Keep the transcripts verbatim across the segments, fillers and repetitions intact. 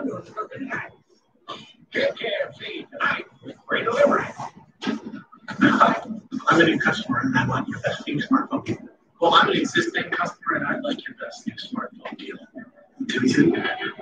Get K F C tonight with free delivery. Hi, I'm a new customer and I want your best new smartphone deal. Well, I'm an existing customer and I'd like your best new smartphone deal. Do you?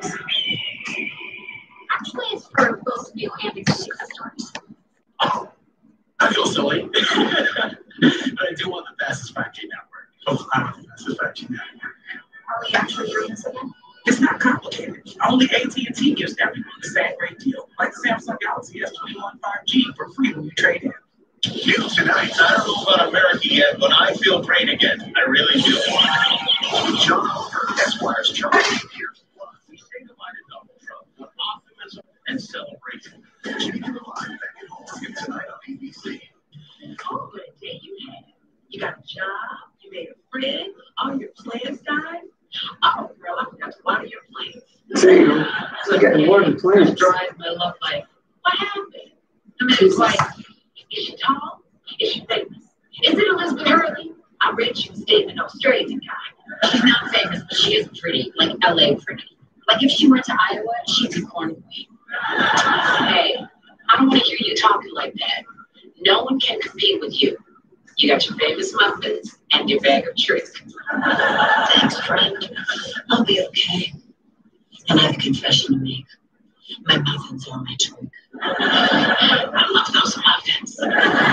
Actually, it's for both new and existing customers. Oh, I feel silly. But I do want the fastest five G network. Oh, I want the fastest five G network. Are we actually doing this again? It's not complicated. Only A T and T gives everyone the same great deal, like Samsung Galaxy S twenty-one five G for free when you trade in. New tonight. I don't know about America yet, but I feel great again. I really do. John Oliver, Esquire's Charlie here. We say goodbye to Donald Trump with optimism and celebration. Keep the live back at home tonight on A B C. Oh, what a day you had. You got a job, you made a friend, all your plans died. Oh, girl, I forgot to water your plants. See, you got to water the plants. Drive my love life. What happened? I mean, it's like, is she tall? Is she famous? Is it Elizabeth Hurley? I read she was dating an Australian guy. She's not famous, but she is pretty, like L A pretty. Like if she went to Iowa, she'd be corn queen. Hey, I don't want to hear you talking like that. No one can compete with you. You got your famous muffins and your bag of tricks. Thanks, friend. I'll be okay. And I have a confession to make. My muffins are my trick. I love those muffins.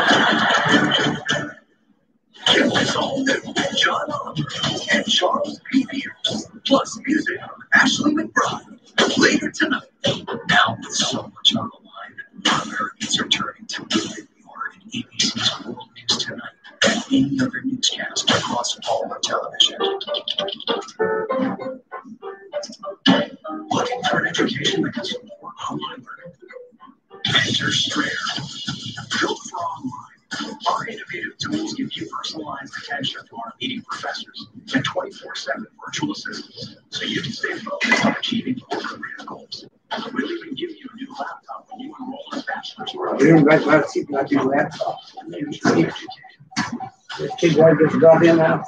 It was all new. John Oliver and Charles P. Pierce, plus music from Ashley McBride. Later tonight. Now with so much on the line, Americans are turning to believe more in A B C's World News Tonight than any other newscast across all of television. Looking for an education that can support online learning? Enter Strayer. Built for online, our innovative tools give you personalized attention from our leading professors and twenty-four seven virtual assistants, so you can stay focused on achieving your career goals. We'll even give you a new laptop when you enroll in a bachelor's program. We don't got to see like your laptop. This kid right just got in now.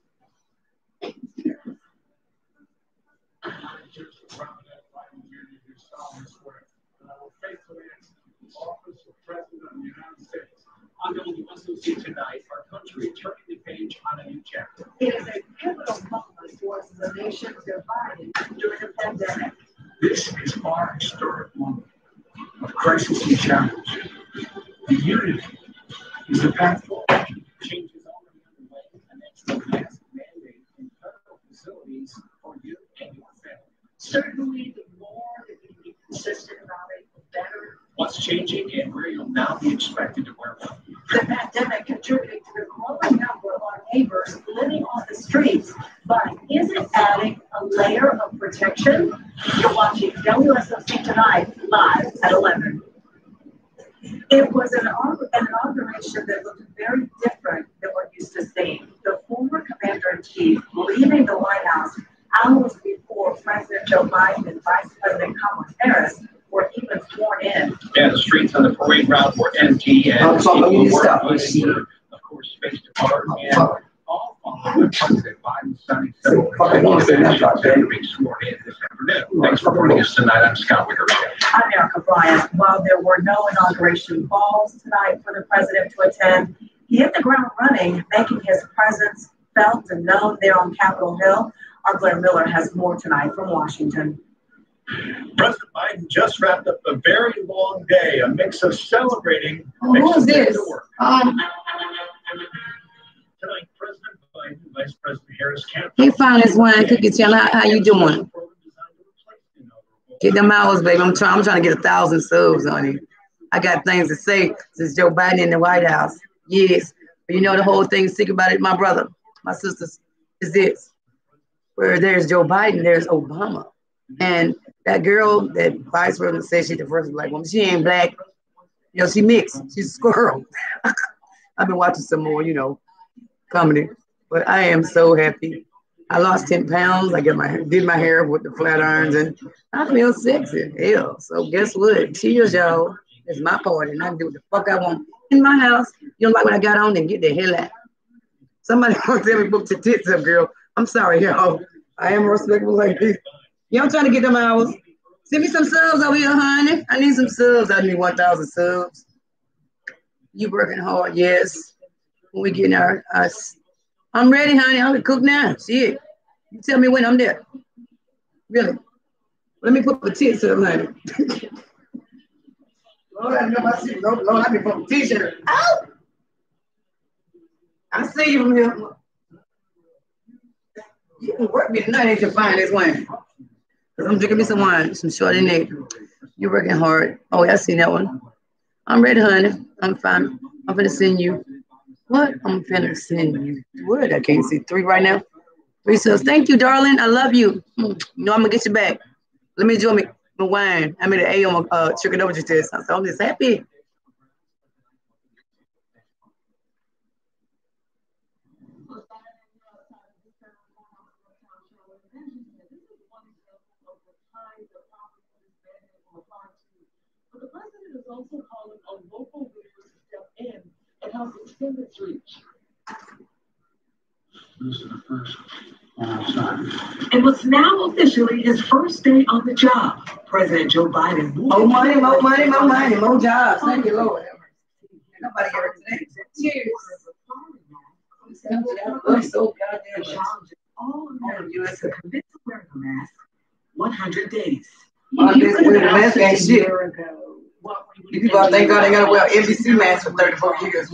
I'm going to also see tonight our country turning the page on a new chapter. It is a pivotal moment for the nation divided during the pandemic. This is our historic moment of crisis and challenge. The unity is the path forward. Change is already underway, and that's the mask mandate in federal facilities for you and your family. Certainly, the more that we can be consistent about it, the better. What's changing and where you'll now be expected to wear one. The pandemic contributed to the growing number of our neighbors living on the streets, but is it adding a layer of protection? You're watching W S O C Tonight live at eleven. It was an, an inauguration that looked very different than we're used to seeing. The former commander-in-chief leaving the White House hours before President Joe Biden and Vice President Kamala Harris were even sworn in. Yeah, the streets on the parade route were empty, and Oh, so people you were, stop. of course, spaced apart, and all following President Biden's signing several Okay, don't say that, okay. and being sworn in this afternoon. Thanks for joining us tonight. I'm Scott Wicker. I'm Erica Bryant. While there were no inauguration balls tonight for the president to attend, he hit the ground running, making his presence felt and known there on Capitol Hill. Our Blair Miller has more tonight from Washington. President Biden just wrapped up a very long day, a mix of celebrating. Oh, who is this? Um, Tonight, President Biden, Vice President Harris can't. hey, finest wine cookie, tell how, how you doing? Get them hours, baby. I'm trying. I'm trying to get a thousand subs on it. I got things to say since Joe Biden in the White House. Yes, but you know the whole thing. Sick about it, my brother, my sisters. Is this where there's Joe Biden, there's Obama, and that girl that Vice President said she's the first black woman. She ain't black. You know, she mixed. She's a squirrel. I've been watching some more, you know, comedy. But I am so happy. I lost ten pounds. I get my did my hair with the flat irons, and I feel sexy. Hell. So guess what? Cheers, y'all. It's my party, and I can do what the fuck I want in my house. You don't like what I got on, then get the hell out. Somebody wants every book to tits up, girl. I'm sorry, y'all. I am a respectable lady. Yeah, I'm trying to get them hours. Send me some subs over here, honey. I need some subs. I need one thousand subs. You working hard, yes. When we get our, us. I'm ready, honey. I'm gonna cook now. Shit. You tell me when I'm there. Really. Let me put the tits up, honey. Lord, I know my shit. Lord, Lord, I be putting t-shirt. Ow! I see you from here. You can work me tonight, ain't you find this wine? I'm drinking me some wine, some Chardonnay. You're working hard. Oh, I seen that one. I'm ready, honey. I'm fine. I'm finna send you. What? I'm finna send you. What? I can't see three right now. Three subs. Thank you, darling. I love you. You know I'm gonna get you back. Let me enjoy me my wine. I made an A on my uh, trigonometry test. So I'm just happy. But the president is also calling on local leaders to step in and help extend its reach. This is the first time. It was now officially his first day on the job. President Joe Biden. More money, more money, more money, more jobs. Thank you, Lord. Nobody ever today. Cheers. I'm so goddamn challenging all Americans to commit to wearing a mask one hundred days. Well, this wearing a mask ain't shit. You people are thank God they gotta wear N B C masks for thirty-four years.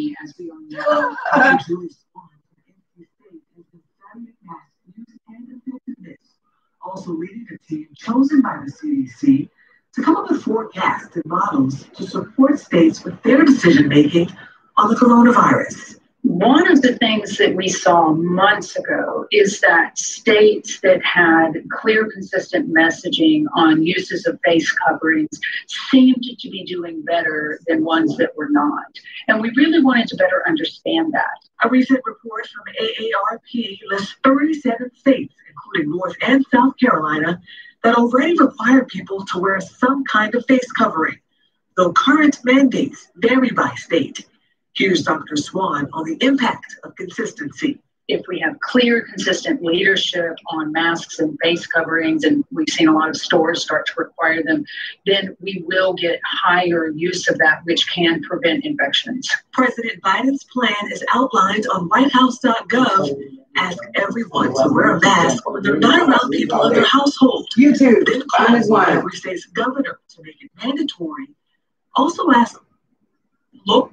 Also leading a team chosen by the C D C to come up with forecasts and models to support states with their decision making on the coronavirus. One of the things that we saw months ago is that states that had clear, consistent messaging on uses of face coverings seemed to be doing better than ones that were not. And we really wanted to better understand that. A recent report from A A R P lists thirty-seven states, including North and South Carolina, that already require people to wear some kind of face covering, though current mandates vary by state. Here's Doctor Swan on the impact of consistency. If we have clear, consistent leadership on masks and face coverings, and we've seen a lot of stores start to require them, then we will get higher use of that, which can prevent infections. President Biden's plan is outlined on white house dot gov. Ask everyone to wear a mask when they're not around people in their household. YouTube. Then call on every state's governor to make it mandatory. Also ask local.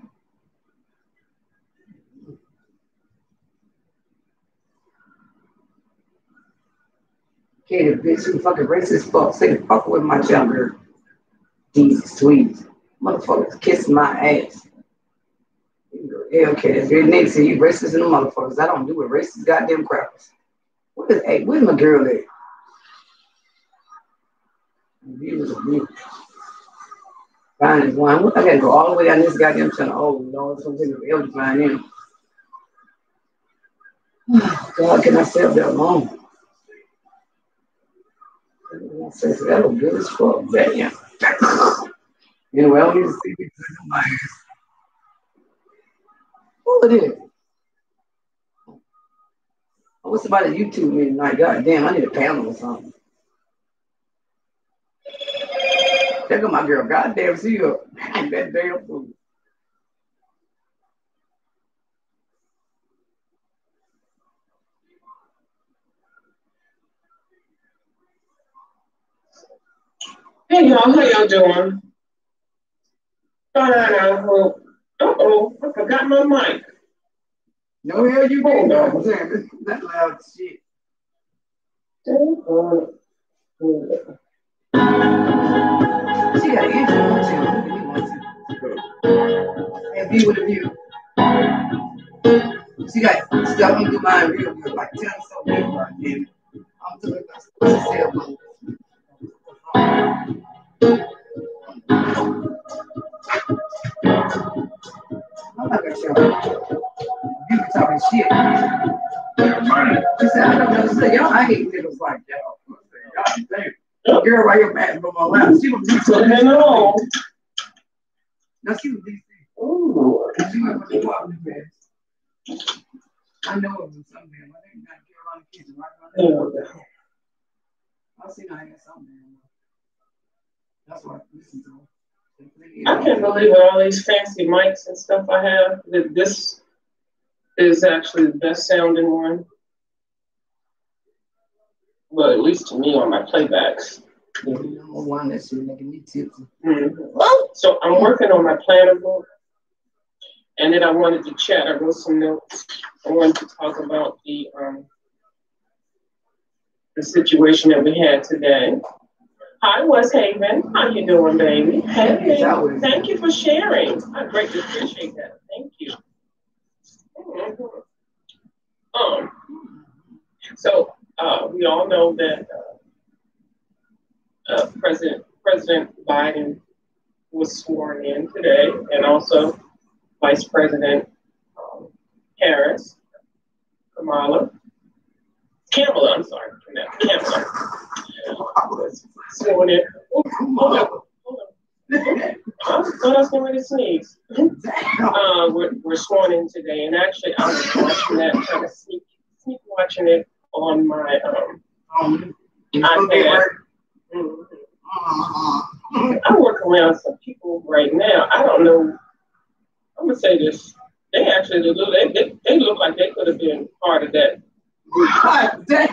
Okay, the bitch who fucking racist fuck. Say the fuck with my younger. Jesus sweet. Motherfuckers kissing my ass. Yeah, okay, that's very nigga say you racist in the motherfuckers. I don't do it. Racist goddamn crackers. What is hey, where's my girl at? Fine as one. I gotta go all the way on this goddamn channel. Oh Lord, it's gonna take me forever to find him. Oh, God, can I stay up there alone? That look good as fuck. Damn. Anyway, I don't need to see me. Who it is? I wish somebody YouTube me tonight. God damn, I need a panel or something. Check out my girl. God damn, see you. That damn fool. Hey y'all, how y'all doing? Fine, I hope. Uh-oh, I forgot my mic. No hell you didn't. No. That's loud shit. She got an intro, don't she? And be with a view. She got, she got me do mine real good, like ten so big right then. I'm doing my cell phone. I'm not gonna show you. You be talking shit. She said, I don't know. She said, y'all, I hate niggas like y'all. Y'all damn. Girl right here back from my lap. She was D C. No, she was D C. Ooh. She went with the walking fast. I know it was something. I think not Carolina Kitchen, right? I seen I had something. That's what I listen to. I can't believe all these fancy mics and stuff I have. This is actually the best sounding one. Well, at least to me on my playbacks. One that's making me tipsy. Mm-hmm. So I'm working on my planner book. And then I wanted to chat. I wrote some notes. I wanted to talk about the um, the situation that we had today. Hi, West Haven. How you doing, baby? Hey, thank you for sharing. I greatly appreciate that. Thank you. Mm-hmm. Um. So uh, we all know that uh, uh, President President Biden was sworn in today, and also Vice President um, Harris, Kamala, Kamala, I'm sorry, Kamala, was sworn in. Oh, hold on, hold on. I thought I was going to sneeze. Uh, we're, we're sworn in today, and actually I was watching that, kind of sneak, sneak watching it on my um, um iPad. Mm-hmm. I work around some people right now. I don't know. I'm gonna say this. They actually look. They, they, they look like they could have been part of that group. God damn.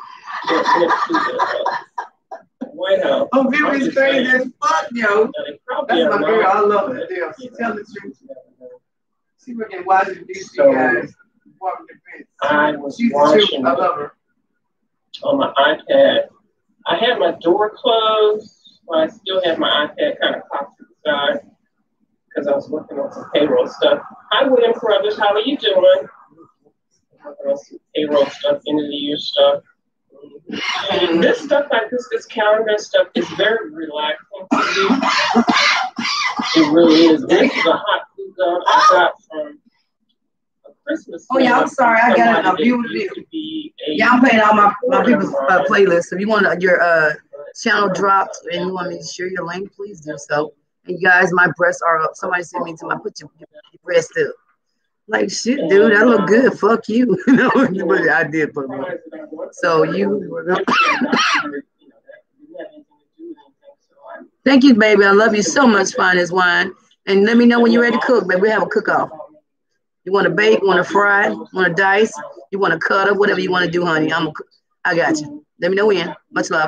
White House. Oh, Vivian's crazy as fuck, yo. That's my girl. I love her. Yeah, she tell the truth. She working in Washington D C, guys. I was She's watching the truth. I love her. On my iPad. I had my door closed, but I still had my iPad kind of popped to the side because I was working on some payroll stuff. Hi, William Carruthers. How are you doing? Working on some payroll stuff, end of the year stuff. And this stuff like this, this calendar stuff is very relaxing to me. It really is. This is a hot glue gun I got from a Christmas. Oh yeah, I'm sorry. I got it. A view Yeah, I'm playing all my, my people's uh, playlists. If you want uh, your uh, channel dropped and you want me to share your link, please do so. And you guys, my breasts are up. Somebody sent me to my put your, your breasts up. Like shit, dude, I look good. Fuck you. No, but I did put them up. So you were gonna Thank you, baby. I love you so much, fine as wine. And let me know when you're ready to cook, baby. We have a cook-off. You want to bake, want to fry, want to dice, you want to cut up, whatever you want to do, honey. I'm, I got you. Let me know when. Much love.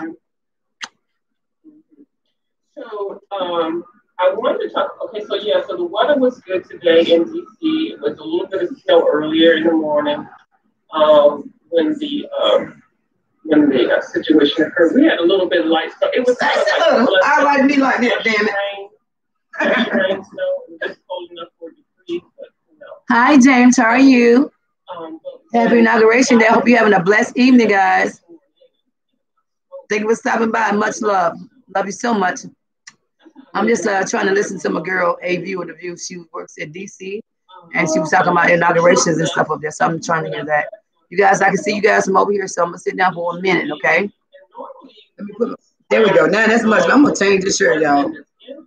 So, um, I wanted to talk. Okay, so yeah, so the weather was good today in D C. It was a little bit of snow earlier in the morning um, when the um, when the uh, situation occurred. We had a little bit of light snow. It was kind of like I like me like that, damn it. Rain, rain, snow. It was just cold enough for a degree, but you know. Hi, James. How are you? Um, Happy inauguration day. I hope you're having a blessed evening, guys. Thank you for stopping by. Much love. Love you so much. I'm just uh, trying to listen to my girl, A View of the View. She works at D C, and she was talking about inaugurations and stuff up there. So I'm trying to hear that. You guys, I can see you guys from over here, so I'm going to sit down for a minute, okay? Let me put, there we go. Now that's much. I'm going to change this shirt, y'all. Welcome to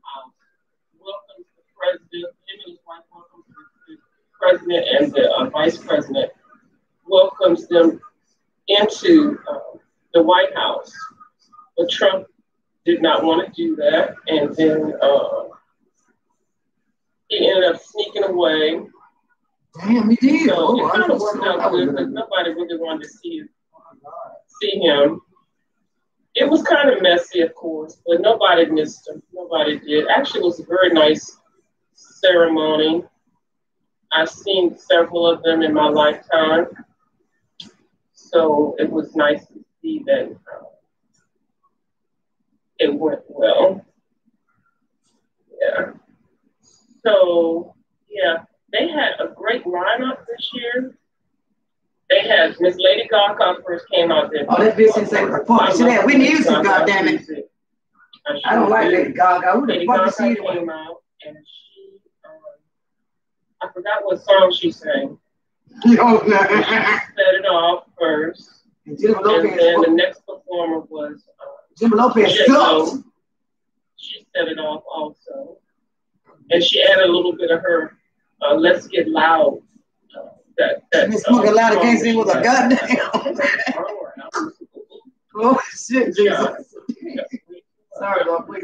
the president, the president and the uh, vice president welcomes them into uh, the White House. But Trump did not want to do that, and then uh, he ended up sneaking away. Damn, he did. So oh, it kind of worked out good because nobody really wanted to see, see him. It was kind of messy, of course, but nobody missed him. Nobody did. Actually, it was a very nice ceremony. I've seen several of them in my lifetime. So it was nice to see that uh, it went well. Yeah. So, yeah, they had a great lineup this year. They had Miss Lady Gaga first came out there. Oh, that bitch is like, fuck, she had Whitney Houston, goddammit. I don't like Lady Gaga. Who the fuck is she? Came out and she, um, I forgot what song she sang. She set it off first. And, and then the next performer was uh, Jimmy Lopez. So she set it off also. And she added a little bit of her uh, Let's Get Loud. Uh, that that Miss Smoking Loud Against It was a goddamn. Oh shit, Jesus. Sorry, Lord, please.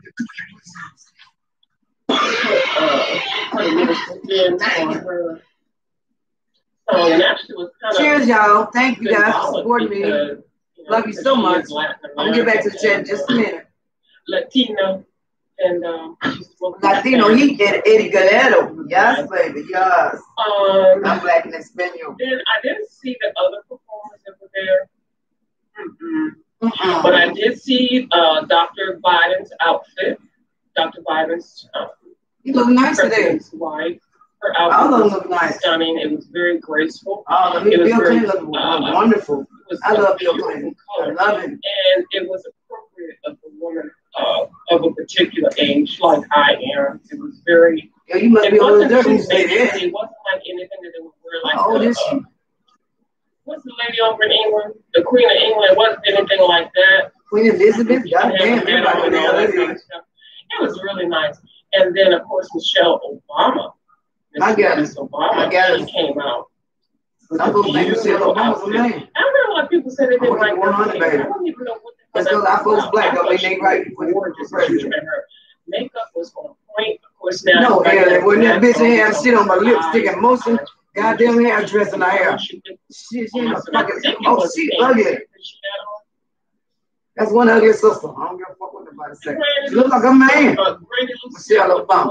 uh, put a little spin on her song, and actually was kind of. Cheers, y'all. Thank you guys for supporting me. Because, you know, love you so much. I'm gonna get back to the chat in just a minute. Latino and um, Latino heat and Eddie Galero. Yes, baby. Yes. Um, I'm black and Espanol. Then I didn't see the other performers that were there. Mm-mm. Mm-mm. But I did see uh, Doctor Biden's outfit. Doctor Biden's um, you look nice today. Wife. Her outfit All was look nice. Stunning. It was very graceful. Oh, the it was Bill very, Clinton looked uh, wonderful. Was I love Bill Clinton. I love him. And it was appropriate of a woman uh, of a particular age, like I am. It was very. Yeah, you must it be older wasn't than too say that. It wasn't like anything that they would wear like. How old the, is she? Uh, what's the lady over in England? The Queen of England. It wasn't anything like that. Queen Elizabeth. Goddamn, everybody know that kind of stuff. It was really nice. And then, of course, Michelle Obama. I got it. Obama. I got it. Came out. Some people think Michelle Obama's a man. I heard a lot of people say they didn't like her. I don't even know what the That's because our folks black don't mean they right. Her makeup was on point. Of course, now. No, hell, when that bitch had shit on my lipstick and motion, goddamn hair dress in her hair. Shit, she ain't a fucking. Oh, she ugly. That's one ugly sister. I don't give a fuck what nobody say. She look like a man. Michelle Obama.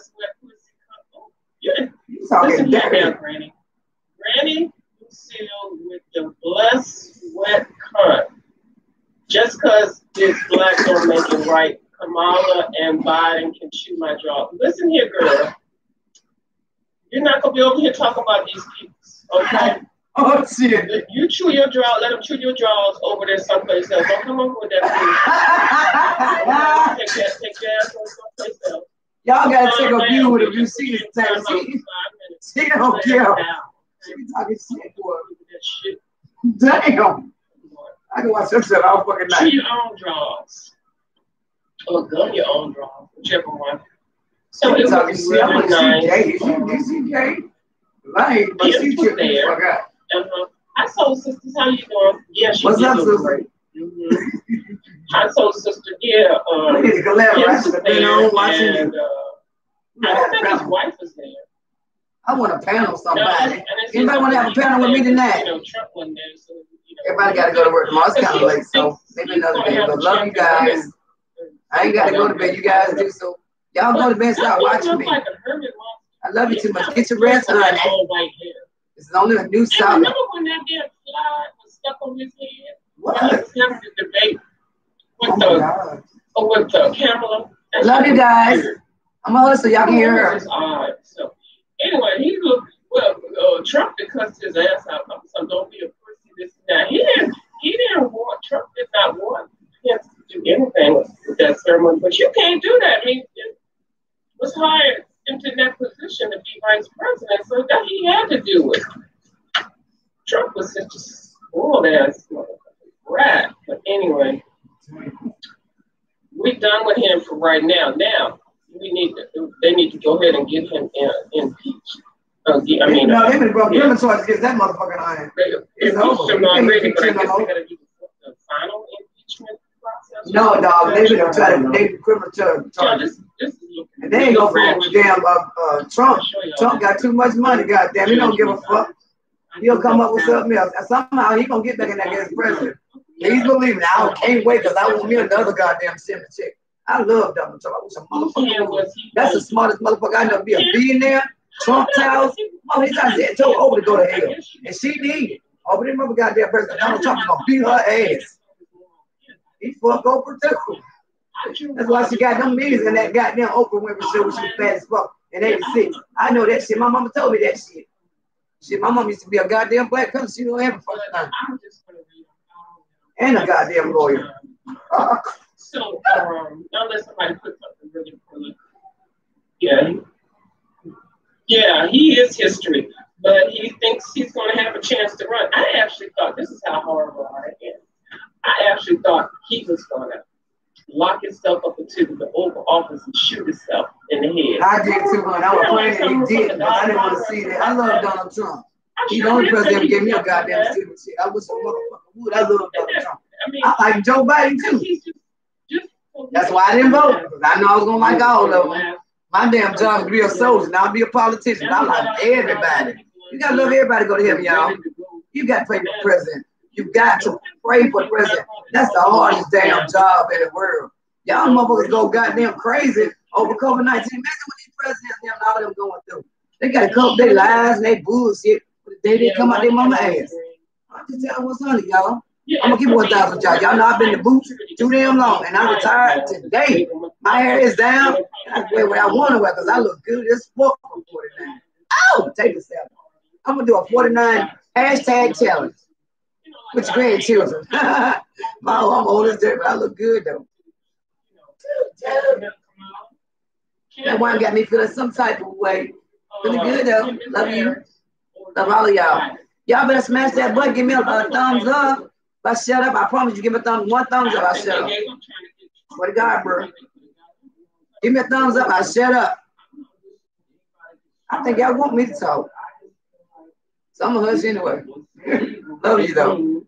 Yeah. You talking now, Granny. Granny Lucille with the blessed wet cunt. Just because this black don't make it right, Kamala and Biden can chew my jaw. Listen here, girl. You're not going to be over here talking about these people, okay? Oh, shit. You chew your jaw, let them chew your jaws over there someplace else. Don't come over with that, please. Take that, take that someplace else. Y'all gotta take a view with a view. See this time. She, she don't care. She be talking shit for her. Damn. I can watch that shit all fucking night. Chew your own draws. Or gum your own draws, whichever one. So it was really nice. Is she gay? Right, but she took me the fuck out. Uh-huh. Hi, soul sisters, how you doing? Yeah, she What's up, sister? Great. Mm-hmm. Hi, soul sister. Yeah, um, I need to collaborate. I should have been on watching and, you. Uh, I don't think his wife was there. I want a panel with somebody. No, anybody want to have a panel with me tonight? You know, Trump wasn't there, so, you know, everybody got to go to work tomorrow. It's kind of late, so maybe another day. But love you guys. I ain't got to go to bed. You guys do so. Y'all go to bed, start watching me. I love you too much. Get your rest, honey. It's only a new solid. Remember when that damn fly was stuck on his head? What? He was having the debate with oh the oh, with the Kamala. That's love you guys. I'm gonna listen so y'all can hear her. Odd. So anyway, he looked well. Uh, Trump did cuss his ass out. So don't be a pussy. This and that. He didn't. He didn't want. Trump did not want him to do anything with, with that ceremony. But you can't do that. I mean, it was hired into that position to be vice president, so that he had to do it. Trump was such a spoiled ass rat. But anyway, we're done with him for right now. Now we need to. They need to go ahead and get him in, impeached. Uh, I mean, no, uh, they been brought yeah. criminal charges against that motherfucking iron. It's over. Him already, but I guess they gotta do the final impeachment process. No, dog. They been trying to. They criminal charges. Yeah, this, this is and they ain't gonna fuck with damn uh, uh, Trump. Trump got too much money, goddamn. He don't give a fuck. He'll come up with something else. Somehow he gonna get back in that guy's president. He's believing. I can't wait because I want me another goddamn seven chick. I love Donald Trump. I wish a motherfucker. That's the smartest motherfucker I know. Be a billionaire. Trump Towers. Oh, he's trying to get told over to go to hell, and she needed. Over there, mother goddamn president Donald Trump is gonna beat her ass. He fuck Oprah too. That's why she got them millions in that goddamn Oprah Winfrey show when she was fat as fuck in eighty-six. I know that shit. My mama told me that shit. Shit, my mom used to be a goddamn black person. She don't have a fucking time. And a goddamn lawyer. So, um, unless somebody put something really cool. Yeah. Yeah, he is history. But he thinks he's going to have a chance to run. I actually thought, this is how horrible I am. I actually thought he was going to lock himself up into the Oval Office and shoot himself in the head. I did too, man. I was praying that he did, but I didn't want to see that. I love Donald Trump. He's the only president who gave me a goddamn stupid shit. I wish a motherfucker would. I love Donald Trump. I, mean, I like Joe Biden too. He's just, just so That's why I didn't vote. Because I know I was going to like all of them. My damn job is to be a soldier, not be a politician. I like everybody. You got to love everybody to go to heaven, y'all. You got to pray for the president. You got to pray for the president. That's the hardest damn job in the world. Y'all motherfuckers go goddamn crazy over COVID nineteen. Imagine what these presidents and all of them going through. They got to cope their lies and they bullshit. But they didn't come out their mama ass. I'm just telling what's honey, y'all. I'm gonna keep one thousand with y'all. Y'all know I've been in the booth too damn long, and I retired today. My hair is down, and I wear what I want to wear because I look good as fuck for forty-nine. Oh, take a step. I'm gonna do a forty-nine hashtag challenge with your grandchildren. My, I'm old as dirt, but I look good though. That wine got me feeling some type of way. Feeling good though. Love you. Love all of y'all. Y'all better smash that button. Give me a, a thumbs up. If I shut up, I promise you, give me a thumbs, one thumbs up, I shut up. Swear to God, bro. Give me a thumbs up, I shut up. I think y'all want me to talk. So I'm gonna hush anyway. Love you though.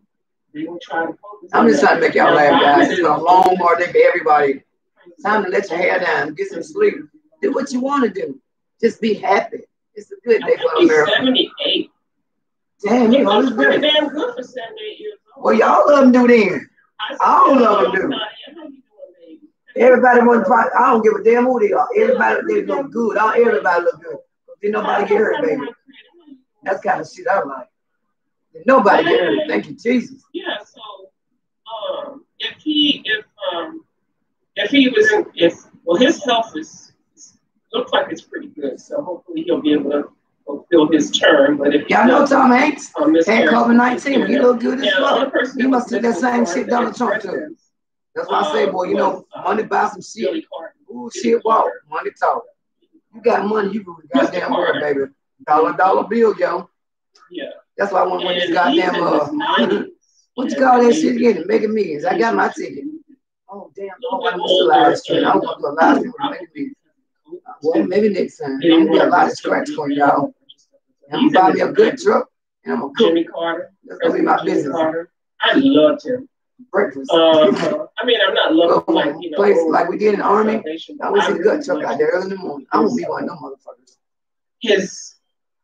I'm just trying to make y'all laugh, guys. It's been a long, hard day for everybody. Time to let your hair down, get some sleep. Do what you want to do. Just be happy. It's a good day for America. seventy-eight. Damn, you know, it's pretty damn good for seventy-eight years old. Well, y'all of them do then. All of them do. Everybody want to try. I don't give a damn who they are. Everybody they look good. All everybody look good. Did nobody get hurt, baby? That's kind of shit I like. Did nobody get hurt? Thank you, Jesus. Yeah. So, um, if he, if um, if he was in, if well, his health is looks like it's pretty good. So hopefully he'll be able to fulfill his term. But if y'all know Tom Hanks um, had COVID nineteen, he look good as yeah, fuck. He must have that same shit Donald Trump too. That's why I say, boy, you know, money buy some shit. Ooh, shit, walk. Money talk. You got money, you really goddamn world, baby. Dollar, dollar bill, yo. Yeah. That's why I want one of these goddamn, uh, what you call that shit again? Mega Millions. I got my ticket. Oh, damn. Oh, I missed the live stream. I don't want to do a live stream with Mega Millions. Well, maybe next time. There's going to be a lot of scratch for y'all. I'm going to buy me a good truck, and I'm going to cook. Jimmy Carter. That's going to be my business. I loved him. Breakfast. Uh, I mean, I'm not loving like, you know, place like we did in the Army. I always see the gut truck out there early in the morning. I won't be one of them motherfuckers. His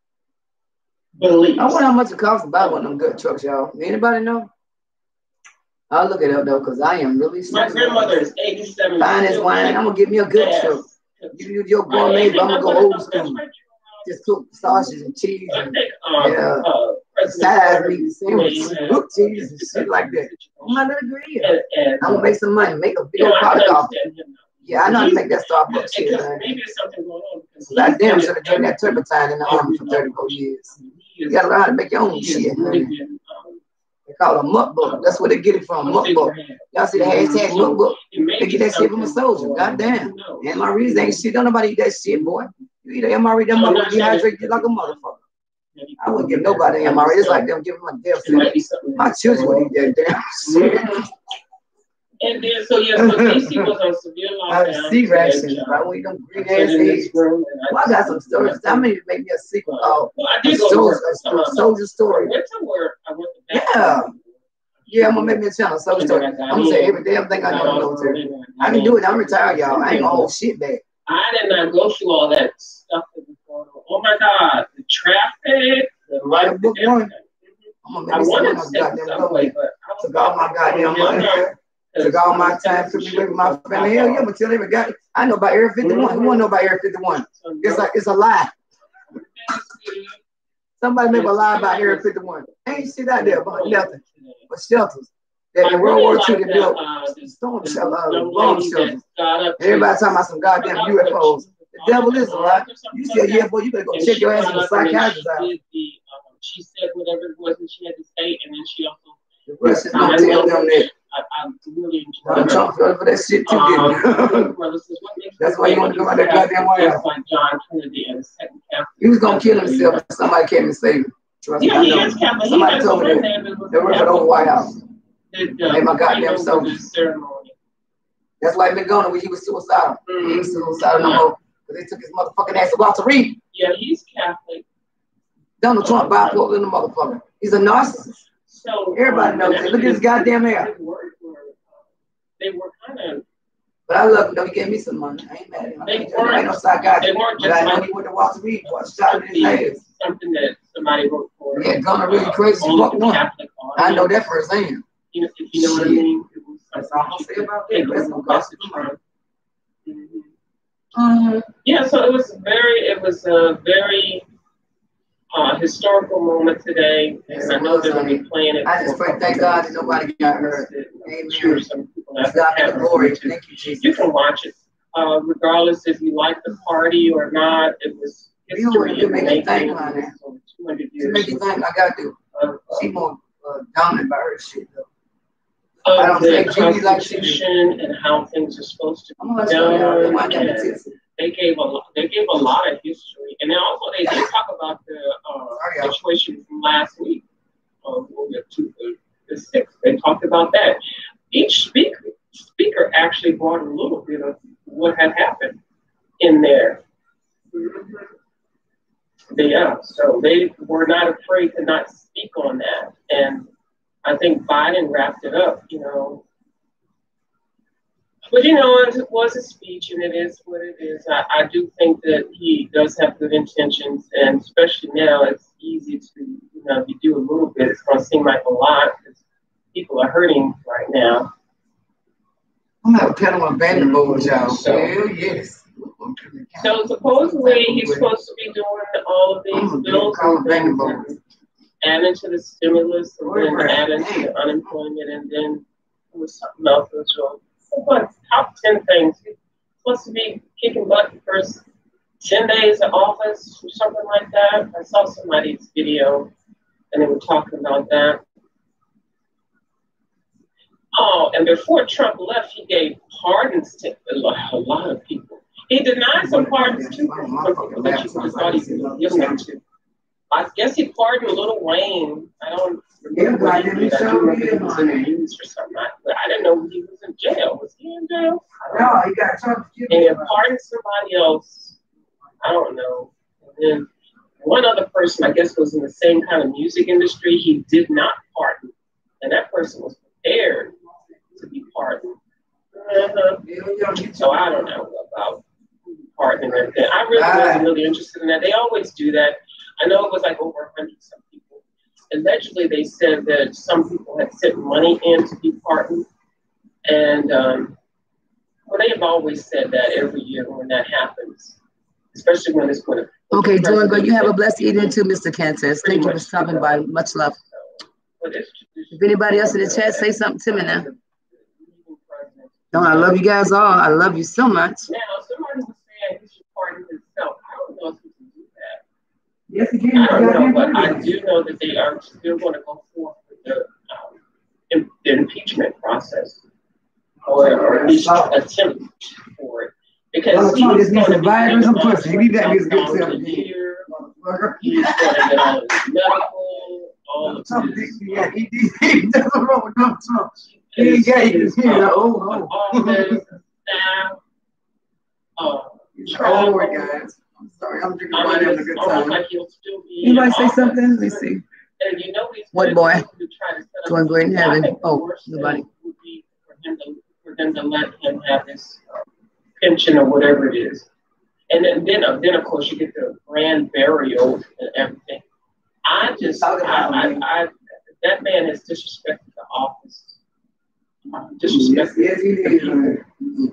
beliefs. I wonder how much it costs to buy one of them gut trucks, y'all. Anybody know? I'll look it up though, because I am really My grandmother is eighty-seven. Buying this wine, I'm gonna get me a good yes. truck. You do your gourmet, but I'm gonna go old school. Just cook sausages and cheese and yeah, side meat sandwiches, cook cheese and shit like that. I'm not gonna agree. I'm gonna make some money, make a big old pot of coffee. Yeah, I know how to make that Starbucks shit, man. Maybe there's something going on. God damn, should have done that turpentine in the Army for thirty-four years. You gotta learn how to make your own shit, man. They call it a mukbuk. That's where they get it from, mukbuk. Y'all see the hashtag mukbuk? They get that shit from a soldier. God damn. M R Es ain't shit. Don't nobody eat that shit, boy. You eat an M R E, that motherfucker dehydrate you like a motherfucker. I wouldn't give nobody an M R E. It's like them giving my death sentence. My children would eat that damn shit. And then, so yeah, so D C was on severe lockdown. C rations. I want them green ass eggs. Well, I got some stories. I mean, make me a sequel called well, I did go Soldier, to work. Soldier Story. I went to work. I went to yeah. Yeah, I'm gonna make me a channel, Soldier Story. I'm gonna say every damn thing I know in the military. I can do it. I'm retired, y'all. I ain't gonna hold shit back. I did not go through all that stuff that was going on. Oh my God, the traffic. The Write a book one. I'm gonna make me some of goddamn government. Took all my goddamn money. Took all my time, took me away from my family. Hell yeah, but tell every guy, I know about Area fifty-one. Who wanna know about Area fifty-one? It's like it's a lie. Somebody make a lie about Area fifty-one. Ain't shit out there about nothing but shelters. That in World War Two they built storm shelters, bomb shelters. Everybody talking about some goddamn U F Os. The devil is a lie. You see a U F O, you better go check your ass in the psychiatrist out. She said whatever it was that she had to say, and then she also. The Russians don't tell them that. I, I really enjoy it. Trump fell for that shit too, um, that's why you want to go out that goddamn White House. Like John Kennedy and the second Catholic. He was gonna kill himself if somebody came and saved him. Trust yeah, me, I he know. is Catholic. Somebody he told me that. They were for the White House. They my goddamn soldiers. That's like McGonagall when he was suicidal. Mm-hmm. He was suicidal no more because they took his motherfucking ass to Walter Reed. Yeah, he's Catholic. Donald Trump bipolar in the motherfucker. He's a narcissist. So everybody knows it. Look at his goddamn hair. They were, they were kind of. But I love him though. He gave me some money. I ain't mad at him. They I ain't weren't, no side guy. they weren't But just I know like, he went to Walter Reed for shot in his ass. something that somebody wrote for. Yeah, Gunner really uh, crazy. Fuck one. Catholic I know that firsthand. You know, if you know what I mean? It was That's all I'll say about that. It That's was no cost cost. mm-hmm. Um, Yeah, so it was very, it was a very uh, historical moment today, and I know they're going to be playing it. I just pray, thank God that nobody got hurt. Amen. Sure, some people have God be the glory. Thank you, Jesus. You can watch it, uh, regardless if you like the party or not. It was history. You make you think, honey. two hundred You years. make you think. I got to. Uh, She more uh, dominant by her shit though. Of I don't the think Judy like Constitution and how things are supposed to be I'm gonna tell you, I got done. They gave a lot. They gave a lot of history, and then also they did talk about the uh, situation from last week. Um, we'll get to the, the sixth. They talked about that. Each speaker speaker actually brought a little bit of what had happened in there. They, yeah, so they were not afraid to not speak on that, and I think Biden wrapped it up, you know. But, you know, it was a speech, and it is what it is. I, I do think that he does have good intentions, and especially now, it's easy to, you know, if you do a little bit, it's going to seem like a lot, because people are hurting right now. I'm not telling my band boys, y'all. So, hell yes. So supposedly he's supposed to be doing all of these bills and things, adding to the stimulus, and then adding to the unemployment, and then there was something else as well. So what, top ten things. He's supposed to be kicking butt the first ten days of office or something like that. I saw somebody's video and they were talking about that. Oh, and before Trump left, he gave pardons to a lot, a lot of people. He denied some pardons too for some people that you just thought he was giving them to. I guess he pardoned Lil Wayne. I don't remember what he did. I do remember he was in the news or something. But I didn't know he was in jail. Was he in jail? No, he got charged. And he pardoned somebody else. I don't know. And then one other person, I guess, was in the same kind of music industry. He did not pardon. And that person was prepared to be pardoned. Uh-huh. So I don't know about pardoning and everything. I really wasn't really interested in that. They always do that. I know it was like over a hundred some people. Allegedly, they said that some people had sent money in to be pardoned. And um, well, they have always said that every year when that happens, especially when it's going to. Okay, doing good. You have a blessed evening too, Mister Kansas. Thank you for stopping by. Much love. If anybody else in the chat, say something to me now. No, I love you guys all. I love you so much. Now, somebody was saying he should pardon himself. I don't know if he can do that. Yes, he can. I don't know, but I do know that they are still going to go forth with the, um, in, the impeachment process, or, or at least attempt for it. Because he's going to be virus and pussy. You need that music here. He's going to get all his medical, all of his. Yeah, he did. He doesn't wrong with Donald Trump. He gave his all his staff. Uh, Oh my guys. I'm sorry, I'm drinking wine having a good time. Like he'll still be Anybody say something? Let me see. And you know he's what boy? Going great in heaven. heaven. Oh, nobody. Would be for him to for them to let him have his uh, pension or whatever it is, and then then, uh, then of course you get the grand burial and everything. I just I, I, I that man has disrespected the office. Uh, disrespected. Yes, he did.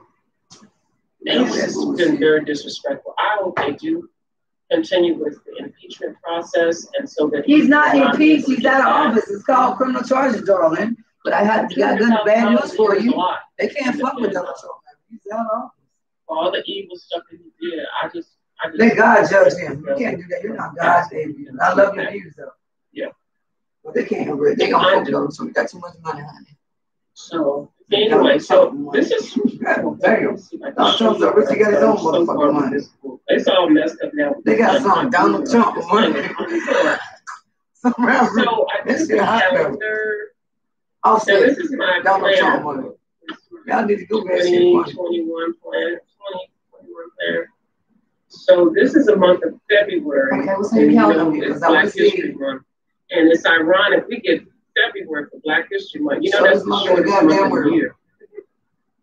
He's been very disrespectful. I hope they do continue with the impeachment process, and so that he's not impeached. He's out of office. It's called criminal charges, darling. But I have got good bad news for you. They can't fuck with Donald Trump. He's out of office. All the evil stuff that he did, I just, I just. Let God judge him. You can't do that. You're not God's baby. I love your views though. Yeah. But they can't. They gonna fuck with Donald Trump. Got too much money, honey. So anyway, so this is damn. Donald Trump's a rich. He got his own motherfucking money. It's all messed up now. They got some Donald Trump money. So I this is calendar. I'll so this is my Donald plan. Trump money. Y'all need to go get twenty twenty-one plan. twenty twenty-one plan. So this is a month of February. Okay, what's your calendar? It's Black History Month, and it's ironic we get February for Black History Month. You know, so that's the shortest month of the year.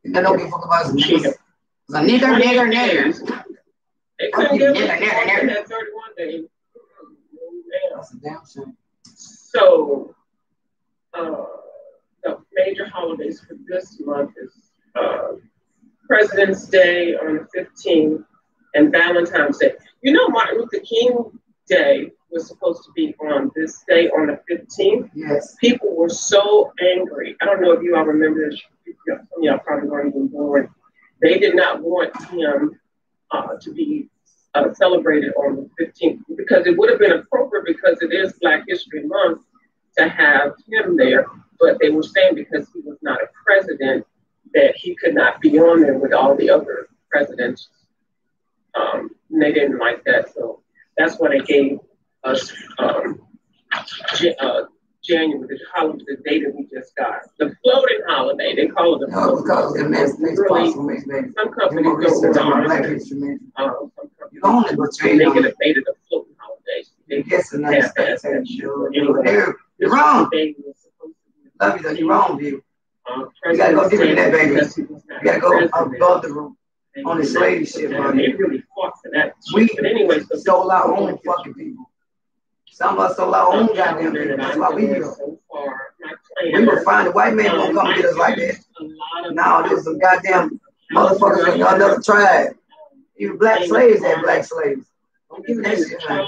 They don't give a fuck about niggas. It's a nigger, nigger, nigger. They couldn't give us they had thirty-one days. That's a damn shame. So, uh, the major holidays for this month is uh, President's Day on the fifteenth and Valentine's Day. You know, Martin Luther King Day was supposed to be on this day on the fifteenth. Yes. People were so angry. I don't know if you all remember this. Some of y'all probably weren't even born. They did not want him uh, to be uh, celebrated on the fifteenth because it would have been appropriate because it is Black History Month to have him there. But they were saying because he was not a president that he could not be on there with all the other presidents. Um, and they didn't like that. So that's why they gave us um, uh, January, the holiday, the day that we just got. The floating holiday, they call it the no, because it makes things really, possible, makes baby. Some companies you go with on the Black History Month. Um, some companies only but you make ain't it a day to the floating holiday. They guess the next that day. anyway, You're wrong. Day was supposed to be Love you, though. You're wrong, view. Uh, you gotta go deeper than that, baby. You gotta go above the room on the slave shit, man. They really fought for that. We but anyway, so stole our own fucking people. Some of us stole our own goddamn people. That's why we here. So far, we were fine. The white man won't come get us like that. Now there's some goddamn motherfuckers from another tribe. Even black slaves had black slaves. Don't give me that shit, man.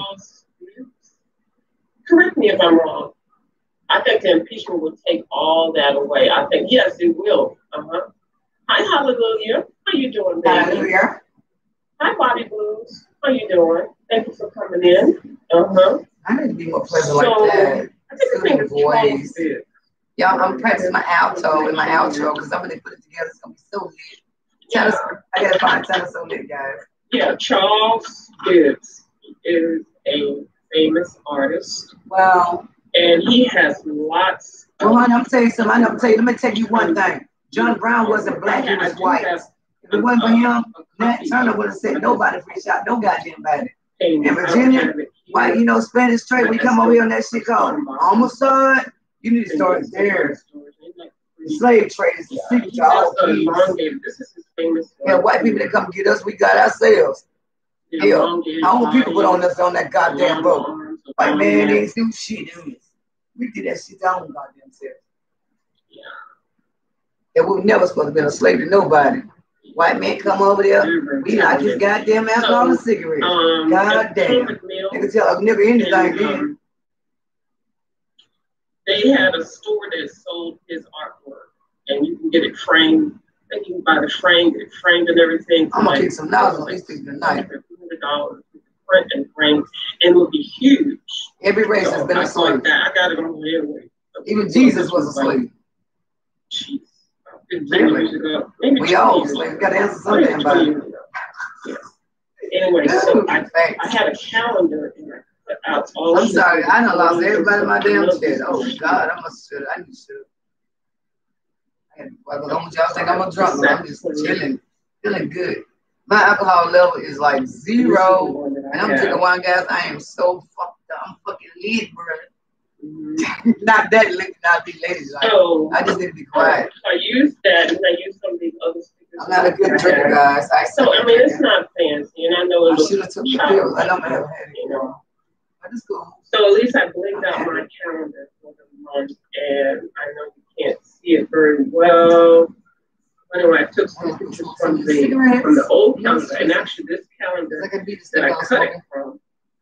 Correct me if I'm wrong. I think the impeachment would take all that away. I think, yes, it will. Uh-huh. Hi, Hallelujah. How you doing, baby? Hallelujah. Hi, Bobby Blues. How you doing? Thank you for coming in. Uh-huh. I need to be more pleasant so, like that. I think the thing is voice. Y'all, I'm practicing my alto and my outro because I'm going to put it together. It's going to be so lit. Yeah. Us, I got to find Tell Us So Lit, guys. Yeah, Charles Gibbs is a famous artist. Well, and he has lots of... Well, honey, I'm going to tell you something. I'm going to tell you, let me tell you one thing. John Brown wasn't black, he was white. If it wasn't for him, Nat Turner would have said nobody free shot, no goddamn body. In Virginia, white, you know, Spanish straight, we come over here on that shit called homicide. You need to start there. The slave trade is the secret to all peace. Yeah, white people that come get us, we got ourselves. Yeah, our own people put on us on that goddamn boat. White man ain't do shit in this. We did that shit our own goddamn self. And we never supposed to be a slave to nobody. White man come over there, we knock his goddamn ass on the cigarette. Um, God damn. They can tell a nigga anything, then. They had a store that sold his artwork, and you can get it framed. I think you can buy the frame, get it framed and everything. I'm gonna like, kick some knowledge on these things tonight. two hundred dollars print and frame, and it would be huge. Every race so has been a slave. That. I got it on the airway. Even Jesus was a slave. Jeez. Really? We all slaves. Got to answer something about it. Yeah. Anyway, so I, I had a calendar in my out all I'm sorry, I done lost everybody in my damn shit. Oh God, I must should I need to should. I had well, don't y'all think I'm a drunk, but I'm just chilling, feeling good. My alcohol level is like zero, and I'm drinking wine, guys. I am so fucked up. I'm fucking lit, bro. Mm-hmm. Not that lit, not be ladies. Like, so, I just need to be quiet. I use that, and I use some of these other stickers. I'm not a good drinker, guys. I so I mean, it's not fancy, and I know it I should have took the pills. I don't have a headache, you know. That's cool. So at least I blinked out my calendar for the month, and I know you can't see it very well. Anyway, I took some pictures from the from the old calendar, and actually this calendar that I cut it from,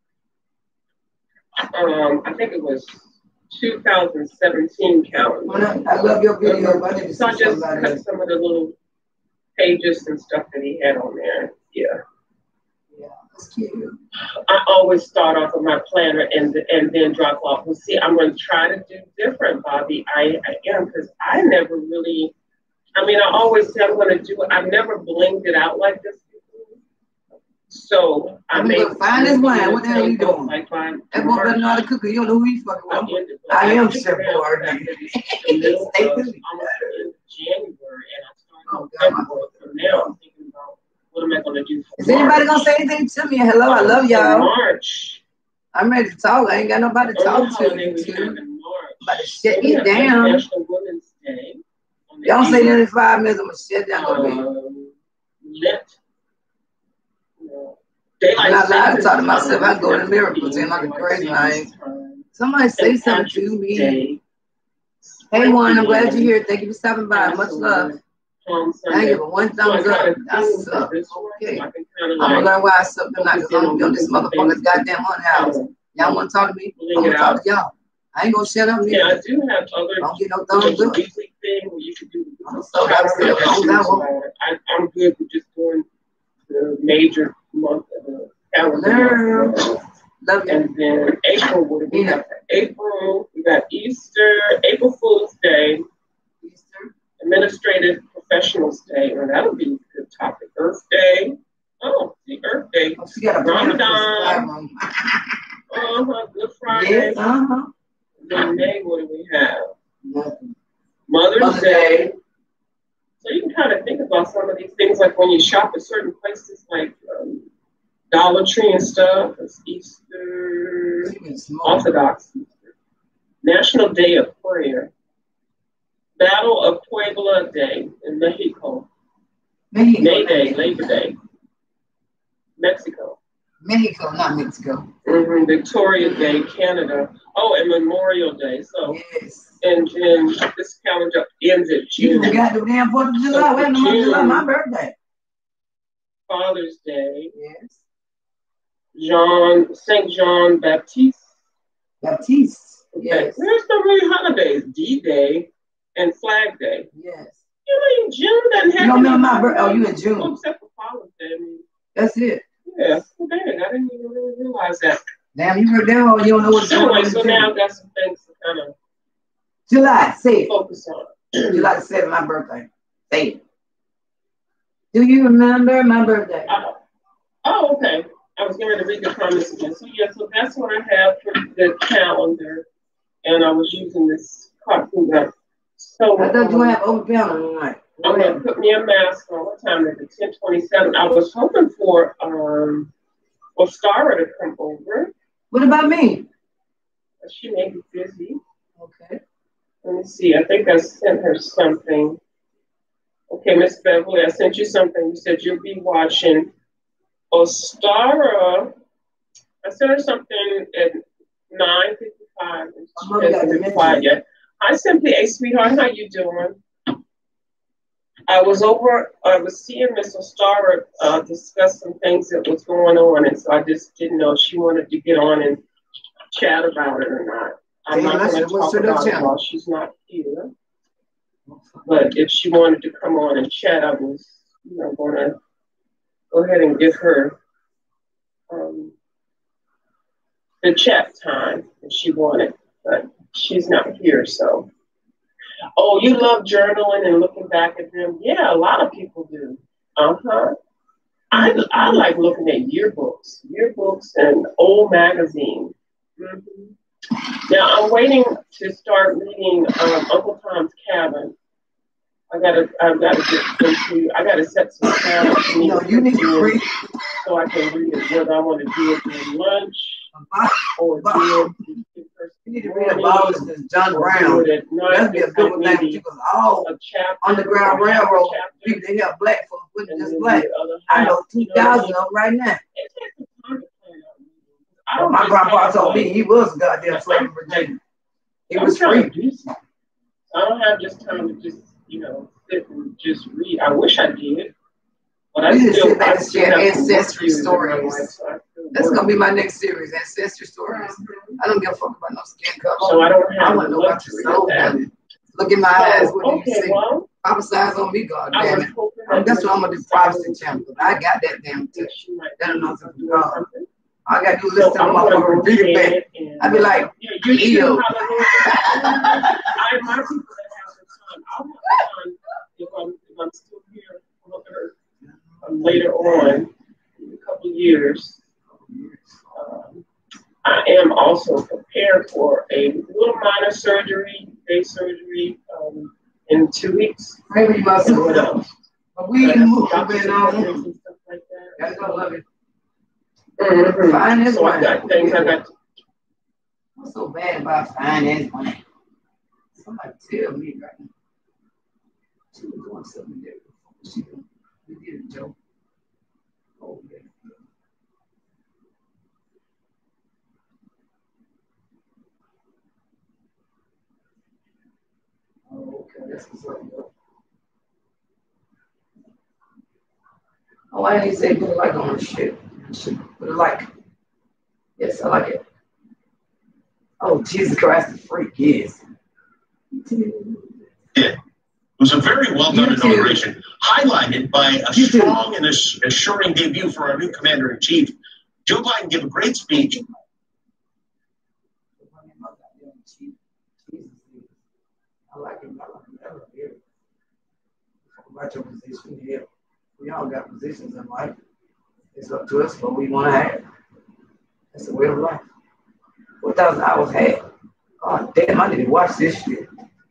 um, I think it was two thousand seventeen calendar. I love your video. I so I just cut some of the little pages and stuff that he had on there. Yeah. Yeah, that's cute. I always start off with my planner and and then drop off. Well, see, I'm going to try to do different, Bobby. I, I am because I never really. I mean, I always say I'm going to do it. I've never blinged it out like this before. So I made find his wine. What the hell are you doing? Like fine. That boy better know how to cook it. You don't know who he's fucking with. I, I am Chef Boyardee. Stay with me. I'm in January and I started oh, February. So now I'm thinking about what am I going to do for Is March? Anybody going to say anything to me? Hello, I love y'all. March. I'm ready to talk. I ain't got nobody to talk to. I'm about to shut you down. National Women's Day. Y'all Y'all say that in five minutes, I'm gonna shut down. Um, lit. You know, daylight I'm not allowed to talk to savings myself. I time, go in the mirror, F T, pretend like a daylight crazy savings man. time, Somebody say Saint something Patrick's to me. Day, Hey, one, I'm glad Day, you're here. Thank you for stopping by. Much love. Palm I Sunday. give it one thumbs So I up. kinda I feel suck. this Okay. way, so I can kinda I'm gonna like learn why I suck tonight because I'm gonna be on this motherfucker's goddamn money house. Y'all wanna talk to me? I'm gonna talk to y'all. I ain't gonna shut up. Yeah, I do have other. Don't get no thumbs up. Weekly thing where you can do. I'm so upset. I, I'm good with just doing the major month of the calendar. Love you. And then April, what do we have? April, we got Easter, April Fool's Day, Easter, Administrative Professionals Day, and that'll be a good topic. Earth Day. Oh, the Earth Day. Oh, she got a Ramadan. Uh-huh. Good Friday. Yes, uh-huh. Then May, what do we have? Nothing. Mother's, Mother's Day. Day. So you can kind of think about some of these things, like when you shop at certain places, like um, Dollar Tree and stuff. It's Easter, Orthodox Easter, National Day of Prayer, Battle of Puebla Day in Mexico, Mexico. May Day, Labor Day, Mexico. Mexico, not Mexico. Mm-hmm. Victoria Day, Canada. Oh, and Memorial Day. So, yes. And then this calendar ends at June. You got the damn fourth of July. So Wait a minute, July, my birthday. Father's Day. Yes. John, Saint John Baptiste. Baptiste. Okay. Yes. There's no really holidays. D-Day and Flag Day. Yes. You mean June doesn't have. You don't remember my birthday? Oh, you in June? Oh, except for Father's Day. I mean, that's it. Yeah. Well, dang, I didn't even really realize that. Damn, you heard that or you don't know what's anyway, going on. So now I've got some things to kind of July, say it. Focus on. July the seventh, my birthday. Say it. Do you remember my birthday? Uh, oh, okay. I was going to read the comments again. So yeah, so that's what I have for the calendar, and I was using this cartoon up. So I thought um, you have open calendar tonight. I'm going to put me a mask on. What time is it? ten twenty-seven. I was hoping for um, Ostara to come over. What about me? She may be busy. Okay. Let me see. I think I sent her something. Okay, Miss Beverly, I sent you something. You said you'll be watching Ostara. I sent her something at nine fifty-five. She hasn't replied yet. Hi, Simply A, sweetheart. How you doing? I was over, I was seeing Miss Ostara uh, discuss some things that was going on, and so I just didn't know if she wanted to get on and chat about it or not. I'm hey, not going to talk about it while she's not here. But if she wanted to come on and chat, I was, you know, going to go ahead and give her um, the chat time if she wanted, but she's not here, so. Oh, you love journaling and looking back at them? Yeah, a lot of people do. Uh-huh. I, I like looking at yearbooks, yearbooks and old magazines. Mm-hmm. Now, I'm waiting to start reading um, Uncle Tom's Cabin. I gotta, I've got to get into, I gotta set some time for me no, to you need to read so I can read it, whether I want to do it during lunch or do it in person. You need to read about this John Brown. That'd be a good one thing because all Underground Railroad people, they have black folks with just black. I know two thousand of them right now. Well, my grandpa told me he was goddamn slave in Virginia. He was free. I don't have just time to just, you know, sit and just read. I wish I did. But I still sit back and share ancestry stories. That's gonna be my next series, ancestry stories. I don't give a fuck about no skin color. So I don't have I want to know about your soul. Look in my eyes. What do you see? Well, prophesize on me, God damn it. That's what I'm gonna do. Prophecy channel. I got that damn touch. That don't know something God. All I gotta do is listen to my motherfucker read it back. I'd be like, ew. I admire people that have the time. I'll have the time if I'm, if I'm still here um, later on in a couple of years. Um, I am also prepared for a little minor surgery, day surgery, um, in two weeks. Maybe you must have what else? But we didn't move been on. Like That's gonna love it. Mm-hmm. Finance so I got things I got. To... What's so bad about finance money? Somebody tell me right now. She was doing something there. She, we did it, Joe. Oh, yeah. Oh, okay, that's what's up, Joe. Oh, I didn't say put a like on the shit. Put a like. Yes, I like it. Oh, Jesus Christ, the freak, yes. It was a very well done inauguration, highlighted by a strong and assuring debut for our new commander-in-chief. Joe Biden gave a great speech. I like him. I like him. I love him. About your position here. We all got positions in life. It's up to us what we want to have. That's the way of life. four thousand hours had. Oh, damn, I need to watch this shit.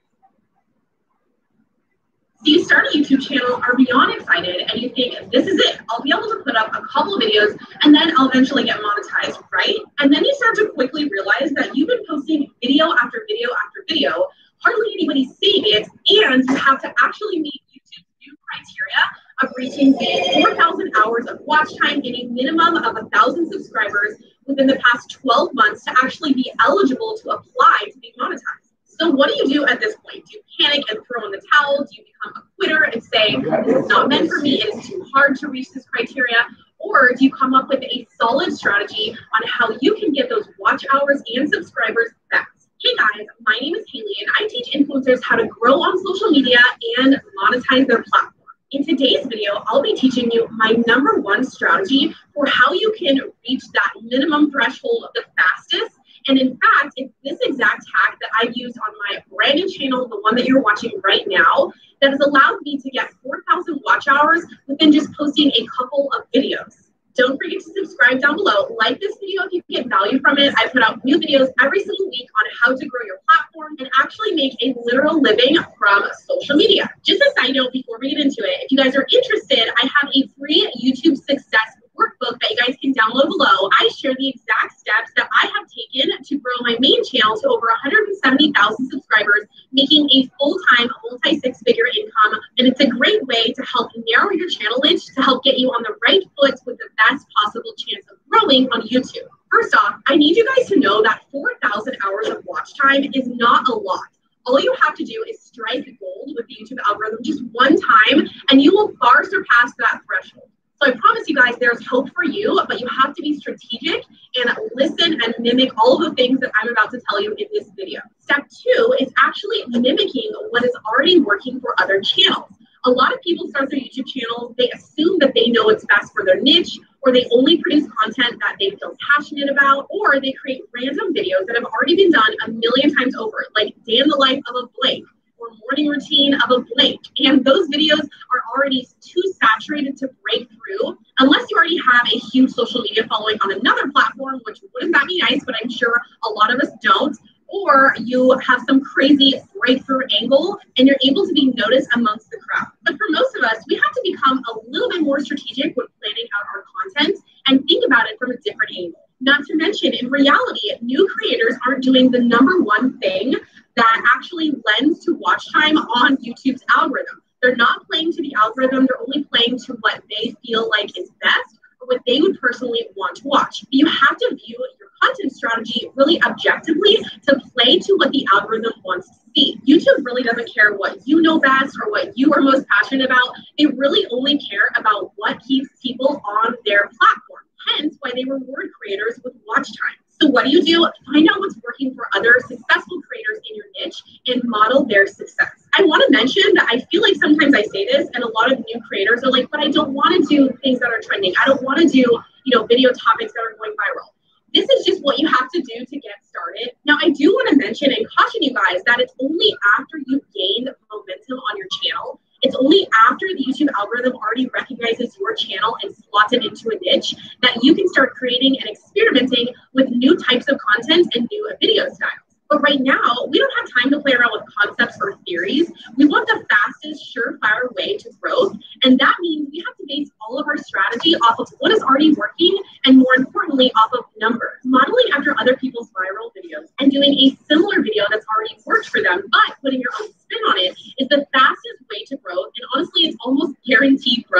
So you start a YouTube channel, are beyond excited, and you think, this is it. I'll be able to put up a couple of videos, and then I'll eventually get monetized, right? And then you start to quickly realize that you've been posting video after video after video, hardly anybody's seeing it, and you have to actually meet YouTube's new criteria of reaching the four thousand hours of watch time and a minimum of one thousand subscribers within the past twelve months to actually be eligible to apply to be monetized. So what do you do at this point? Do you panic and throw in the towel? Do you become a quitter and say, this is not meant for me, it is too hard to reach this criteria? Or do you come up with a solid strategy on how you can get those watch hours and subscribers back? Hey guys, my name is Haley and I teach influencers how to grow on social media and monetize their platform. In today's video, I'll be teaching you my number one strategy for how you can reach that minimum threshold the fastest. And in fact, it's this exact hack that I use on my brand new channel, the one that you're watching right now, that has allowed me to get four thousand watch hours within just posting a couple of videos. Don't forget to subscribe down below. Like this video if you get value from it. I put out new videos every single week on how to grow your platform and actually make a literal living from social media. Just a side note before we get into it, if you guys are interested, I have a free YouTube success workbook that you guys can download below. I share the exact steps that I have taken to grow my main channel to over one hundred seventy thousand subscribers, making a full-time multi six-figure income. And it's a great way to help narrow your channelage to help get you on the right foot with the best possible chance of growing on YouTube. First off, I need you guys to know that four thousand hours of watch time is not a lot. All you have to do is strike gold with the YouTube algorithm just one time, and you will far surpass that threshold. So I promise you guys there's hope for you, but you have to be strategic and listen and mimic all of the things that I'm about to tell you in this video. Step two is actually mimicking what is already working for other channels. A lot of people start their YouTube channels, they assume that they know what's best for their niche, or they only produce content that they feel passionate about, or they create random videos that have already been done a million times over, like day in the life of a blank, or morning routine of a blank. And those videos are already too saturated to break through unless you already have a huge social media following on another platform, which wouldn't that be nice, but I'm sure a lot of us don't. Or you have some crazy breakthrough angle and you're able to be noticed amongst the crowd. But for most of us, we have to become a little bit more strategic when planning out our content and think about it from a different angle. Not to mention, in reality, new creators aren't doing the number one thing that actually lends to watch time on YouTube's algorithm. They're not playing to the algorithm, they're only playing to what they feel like is best or what they would personally want to watch. But you have to view your content strategy really objectively to play to what the algorithm wants to see. YouTube really doesn't care what you know best or what you are most passionate about. They really only care about what keeps people on their platform. Hence why they reward creators with watch time. So what do you do? Find out what's working for other successful creators in your niche and model their success. I want to mention that I feel like sometimes I say this and a lot of new creators are like, but I don't want to do things that are trending. I don't want to do, you know, video topics that are going viral. This is just what you have to do to get started. Now, I do want to mention and caution you guys that it's only after you've gained momentum on your channel, it's only after the YouTube algorithm already recognizes your channel and slots it into a niche that you can start creating and experimenting with new types of content and new video styles. But right now, we don't have time to play around with concepts or theories. We want the fastest, surefire way to growth. And that means we have to base all of our strategy off of what is already working and more importantly, off of numbers. Modeling after other people's viral videos and doing a similar video that's already worked for them, but putting your own spin on it is the fastest way to grow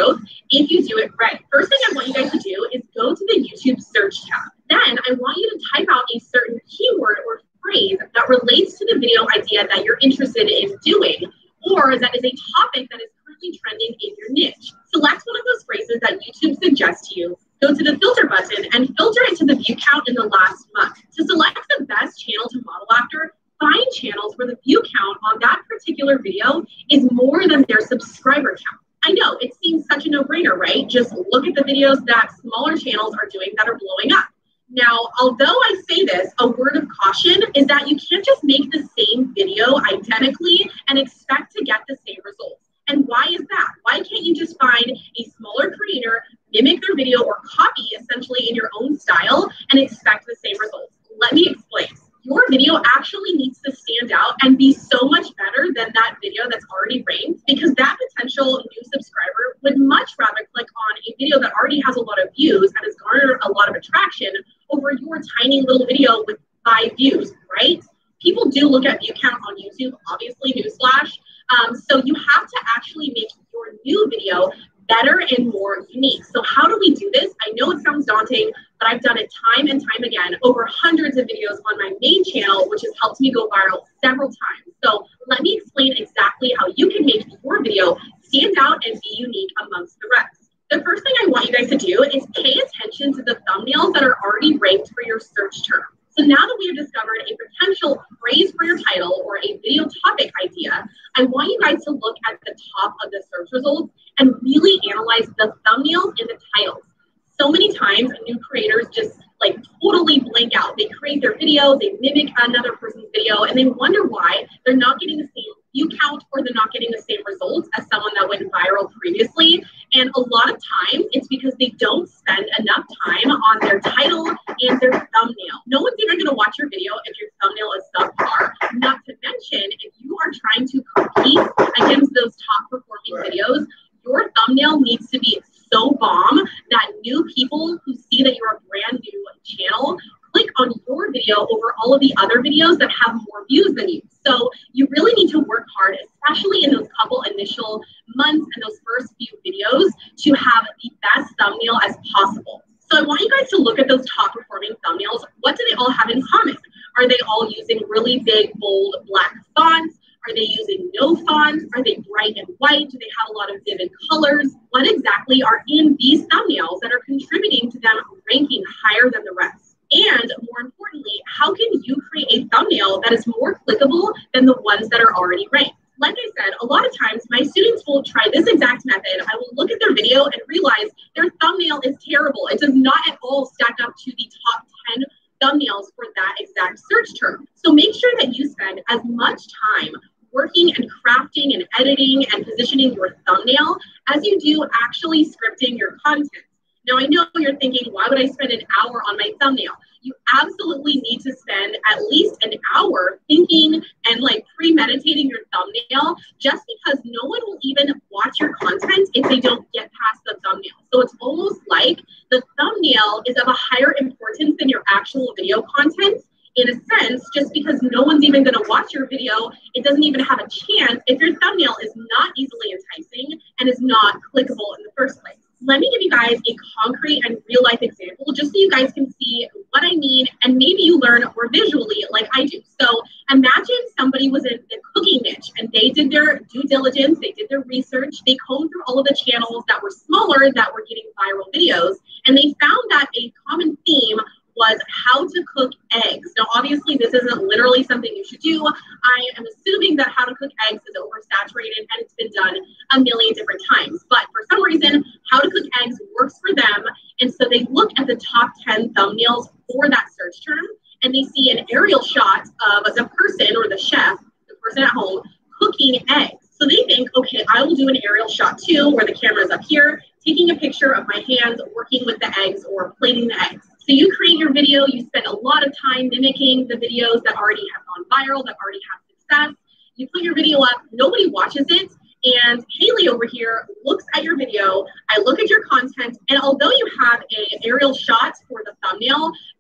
growth if you do it right. First thing I want you guys to do is go to the YouTube search tab. Then I want you to type out a certain keyword or phrase that relates to the video idea that you're interested in doing, or that is a topic that is currently trending in your niche. Select one of those phrases that YouTube suggests to you, go to the filter button and filter it to the view count in the last month. To select the best channel to model after, find channels where the view count on that particular video is more than their subscriber count. I know, it seems such a no-brainer, right? Just look at the videos that smaller channels are doing that are blowing up. Now, although I say this, a word of caution is that you can't just make the same video identically and expect to get the same results. And why is that? Why can't you just find a smaller creator, mimic their video, or copy essentially in your own style and expect the same results? Let me explain. Your video actually needs to stand out and be so much better than that video that's already ranked, because that potential new subscriber would much rather click on a video that already has a lot of views and has garnered a lot of attraction over your tiny little video with five views, right? People do look at view count on YouTube, obviously, newsflash. Um, so you have to actually make your new video better and more unique. So how do we do this? I know it sounds daunting, but I've done it time and time again, over hundreds of videos on my main channel, which has helped me go viral several times. So let me explain exactly how you can make your video stand out and be unique amongst the rest. The first thing I want you guys to do is pay attention to the thumbnails that are already ranked for your search term. So now that we have discovered a potential phrase for your title or a video topic idea, I want you guys to look at the top of the search results and really analyze the thumbnails and the titles. So many times new creators just like totally blank out. They create their video, they mimic another person's video, and they wonder why they're not getting the same view count or they're not getting the same results as someone that went viral previously. And a lot of times it's because they don't spend enough time on their title and their thumbnail. No one's even going to watch your video if your thumbnail is subpar. Not to mention, if you are trying to compete against those top performing videos, your thumbnail needs to be so bomb that new people who see that you're a brand new channel click on your video over all of the other videos that have more views than you. So you really need to work hard, especially in those couple initial months and those first few videos, to have the best thumbnail as possible. So I want you guys to look at those top performing thumbnails. What do they all have in common? Are they all using really big, bold, black fonts? Are they using no font? Are they bright and white? Do they have a lot of vivid colors? What exactly are in these thumbnails that are contributing to them ranking higher than the rest? And more importantly, how can you create a thumbnail that is more clickable than the ones that are already ranked? Like I said, a lot of times my students will try this exact method. I will look at their video and realize their thumbnail is terrible. It does not at all stack up to the top ten thumbnails for that exact search term. So make sure that you spend as much time working and crafting and editing and positioning your thumbnail as you do actually scripting your content. Now, I know you're thinking, why would I spend an hour on my thumbnail? You absolutely need to spend at least an hour thinking and like premeditating your thumbnail, just because no one will even watch your content if they don't get past the thumbnail. So it's almost like the thumbnail is of a higher importance than your actual video content. In a sense, just because no one's even going to watch your video, it doesn't even have a chance if your thumbnail is not easily enticing and is not clickable in the first place. Let me give you guys a concrete and real life example just so you guys can see what I mean, and maybe you learn more visually like I do. So imagine somebody was in the cooking niche and they did their due diligence, they did their research, they combed through all of the channels that were smaller that were getting viral videos, and they found that a common theme was how to cook eggs. Now, obviously, this isn't literally something you should do. I am assuming that how to cook eggs is oversaturated and it's been done a million different times. But for some reason, how to cook eggs works for them. And so they look at the top ten thumbnails for that search term, and they see an aerial shot of the person or the chef, the person at home, cooking eggs. So they think, okay, I will do an aerial shot too, where the camera is up here, taking a picture of my hands working with the eggs or plating the eggs. So you create your video, you spend a lot of time mimicking the videos that already have gone viral, that already have success. You put your video up, nobody watches it, and Haley over here looks at your video, I look at your content, and although you have an aerial shot for the thumbnail,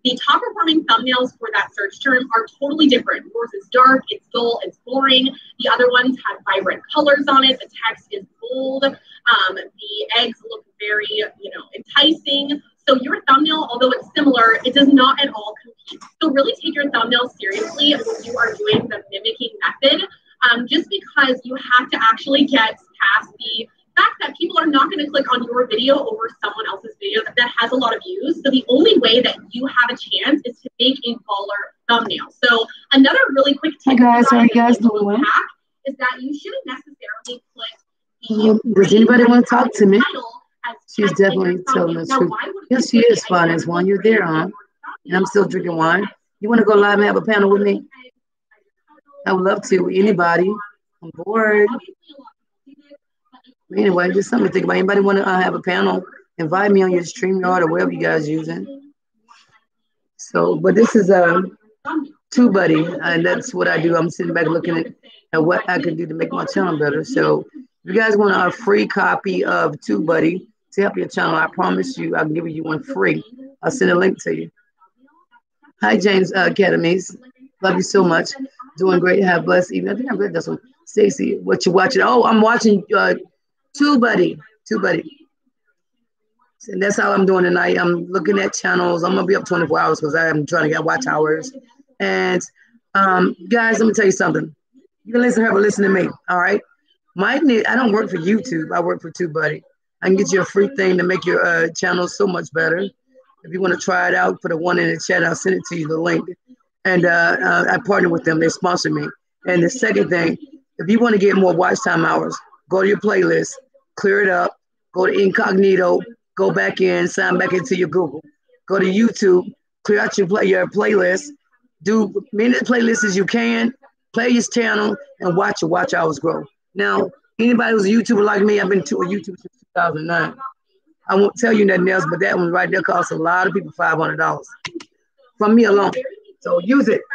the top performing thumbnails for that search term are totally different. Yours is dark, it's dull, it's boring. The other ones have vibrant colors on it. The text is bold. Um, the eggs look very, you know, enticing. So your thumbnail, although it's similar, it does not at all compete. So really take your thumbnail seriously when you are doing the mimicking method, um, just because you have to actually get past the fact that people are not going to click on your video over someone else's video that, that has a lot of views. So the only way that you have a chance is to make a baller thumbnail. So another really quick tip, hi guys, how are you guys doing? Is that you shouldn't necessarily put the does anybody want to talk to me? She's definitely telling the truth. Yes, she is fun as one. You're there, huh? And I'm still drinking wine. You want to go live and have a panel with me? I would love to. Anybody? I'm bored. Anyway, just something to think about. Anybody want to uh, have a panel? Invite me on your StreamYard or whatever you guys using. So, but this is a um, TubeBuddy, and that's what I do. I'm sitting back looking at, at what I could do to make my channel better. So, if you guys want a free copy of TubeBuddy to help your channel, I promise you, I'll give you one free. I'll send a link to you. Hi, James uh, Academies. Love you so much. Doing great. Have a blessed evening. I think I read this one. Stacy, what you watching? Oh, I'm watching uh, TubeBuddy. TubeBuddy. And that's how I'm doing tonight. I'm looking at channels. I'm gonna be up twenty-four hours because I'm trying to get watch hours. And um, guys, let me tell you something. You can listen to her, but listen to me. All right. My I don't work for YouTube. I work for TubeBuddy. I can get you a free thing to make your uh, channel so much better. If you want to try it out, put a one in the chat. I'll send it to you, the link. And uh, uh, I partner with them. They sponsor me. And the second thing, if you want to get more watch time hours, go to your playlist, clear it up, go to incognito, go back in, sign back into your Google. Go to YouTube, clear out your play your playlist, do as many playlists as you can, play your channel, and watch your watch hours grow. Now, anybody who's a YouTuber like me, I've been to a YouTube since two thousand nine. I won't tell you nothing else, but that one right there costs a lot of people five hundred dollars from me alone. So use it.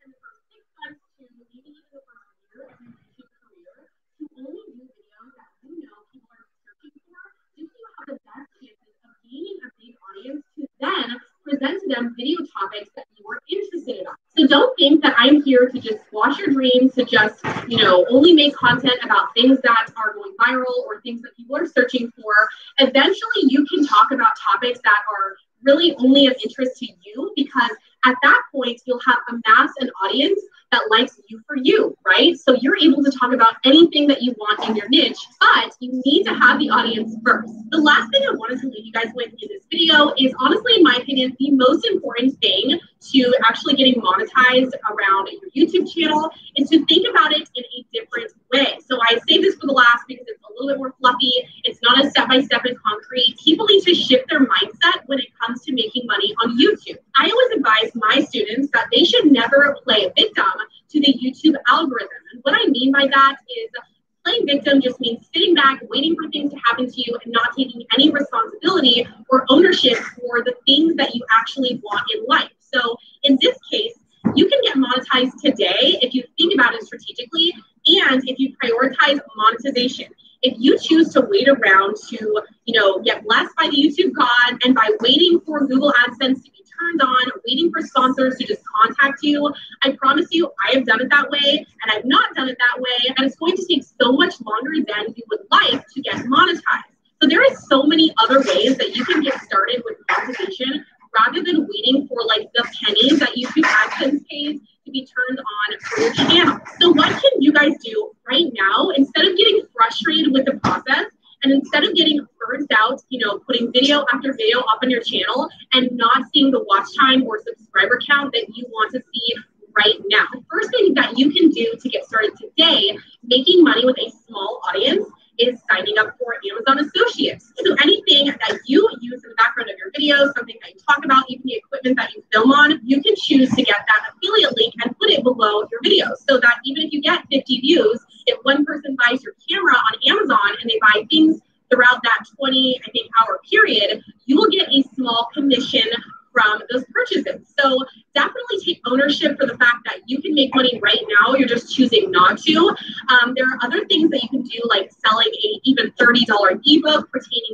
Then present to them video topics that you are interested in. So don't think that I'm here to just squash your dreams, to just, you know, only make content about things that are going viral or things that people are searching for. Eventually, you can talk about topics that are really only of interest to you, because at that point, you'll have amassed an audience that likes you for you, right? So you're able to talk about anything that you want in your niche, but you need to have the audience first. The last thing I wanted to leave you guys with in this video is, honestly, in my opinion, the most important thing to actually getting monetized around your YouTube channel is to think about it in a different way. So I say this for the last because it's a little bit more fluffy. It's not as step-by-step and concrete. People need to shift their mindset when it comes to making money on YouTube. I always advise my students that they should never play a victim to the YouTube algorithm. And what I mean by that is playing victim just means sitting back, waiting for things to happen to you and not taking any responsibility or ownership for the things that you actually want in life. So in this case, you can get monetized today if you think about it strategically and if you prioritize monetization. If you choose to wait around to, you know, get blessed by the YouTube God, and by waiting for Google AdSense to be turned on, waiting for sponsors to just contact you, I promise you, I have done it that way, and I've not done it that way, and it's going to take so much longer than you would like to get monetized. So there is so many other ways that you can get started with monetization rather than waiting for like the pennies that YouTube AdSense pays to be turned on for your channel. So what can you guys do right now, instead of getting frustrated with the process and instead of getting burnt out, you know, putting video after video up on your channel and not seeing the watch time or subscriber count that you want to see right now? The first thing that you can do to get started today making money with a small audience is signing up for Amazon Associates. So anything that you use in the background of your videos, something that you talk about, even the equipment that you film on, you can choose to get that affiliate link and put it below your videos, so that even if you get fifty views, if one person buys your camera on Amazon and they buy things throughout that twenty, I think, hour period, you will get a small commission from those purchases. So definitely take ownership for the fact that you can make money right now. You're just choosing not to. Um, there are other things that you can do, like selling a even thirty dollar ebook pertaining to your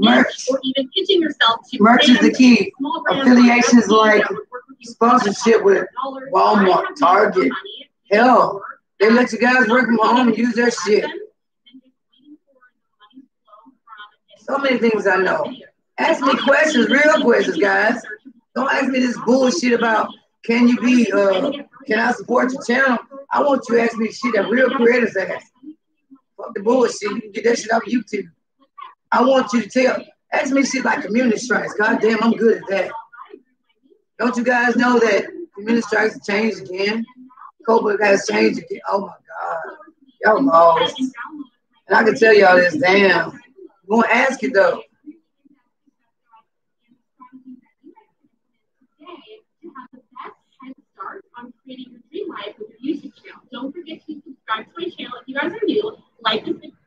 niche Merch. or even pitching yourself to Merch is the key. small brands Affiliations or like that would work with you sponsorship with dollars. Walmart, I have Target. money. Hell, they let you guys work from home and use their shit. So many things I know. Ask me questions, real questions, guys. Don't ask me this bullshit about can you be, uh, can I support your channel? I want you to ask me shit that real creators ask. Fuck the bullshit. You can get that shit off YouTube. I want you to tell, ask me shit like community strikes. God damn, I'm good at that. Don't you guys know that community strikes have changed again? Cobra has changed again. Oh my God. Y'all lost. And I can tell y'all this, damn. I'm gonna ask it though. On creating your dream life with your YouTube channel. Don't forget to subscribe to my channel if you guys are new. Like this video.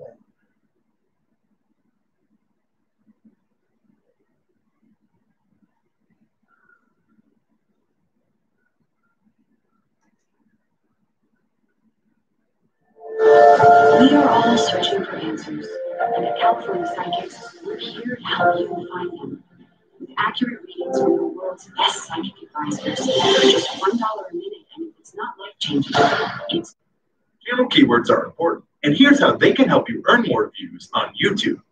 We are all searching for answers, and at California Psychics, we're here to help you find them. With accurate readings from the world's best psychic advisors for just one dollar a minute, and if it's not life-changing, it's... Channel keywords are important, and here's how they can help you earn more views on YouTube.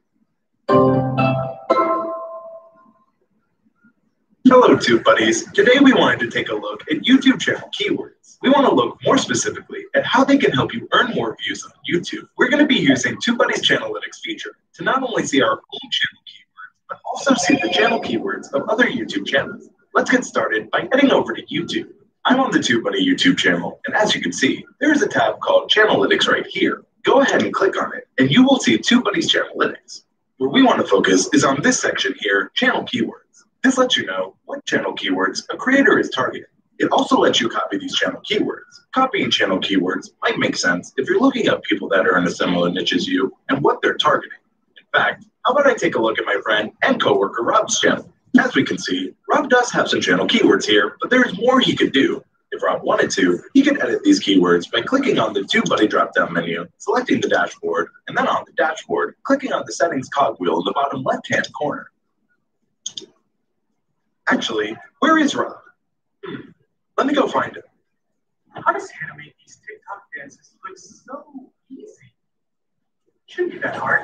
Hello, Tube Buddies. Today we wanted to take a look at YouTube channel keywords. We want to look more specifically at how they can help you earn more views on YouTube. We're going to be using Tube Buddies Channelytics feature to not only see our own channel keywords, but also see the channel keywords of other YouTube channels. Let's get started by heading over to YouTube. I'm on the TubeBuddy YouTube channel, and as you can see, there is a tab called Channelytics right here. Go ahead and click on it, and you will see TubeBuddy's Channelytics. Where we want to focus is on this section here, Channel Keywords. This lets you know what channel keywords a creator is targeting. It also lets you copy these channel keywords. Copying channel keywords might make sense if you're looking at people that are in a similar niche as you and what they're targeting. In fact, how about I take a look at my friend and coworker Rob's channel? As we can see, Rob does have some channel keywords here, but there is more he could do. If Rob wanted to, he could edit these keywords by clicking on the TubeBuddy drop-down menu, selecting the dashboard, and then on the dashboard, clicking on the settings cogwheel in the bottom left-hand corner. Actually, where is Rob? Hmm. Let me go find him. How does animate these TikTok dances look so easy? Shouldn't be that hard.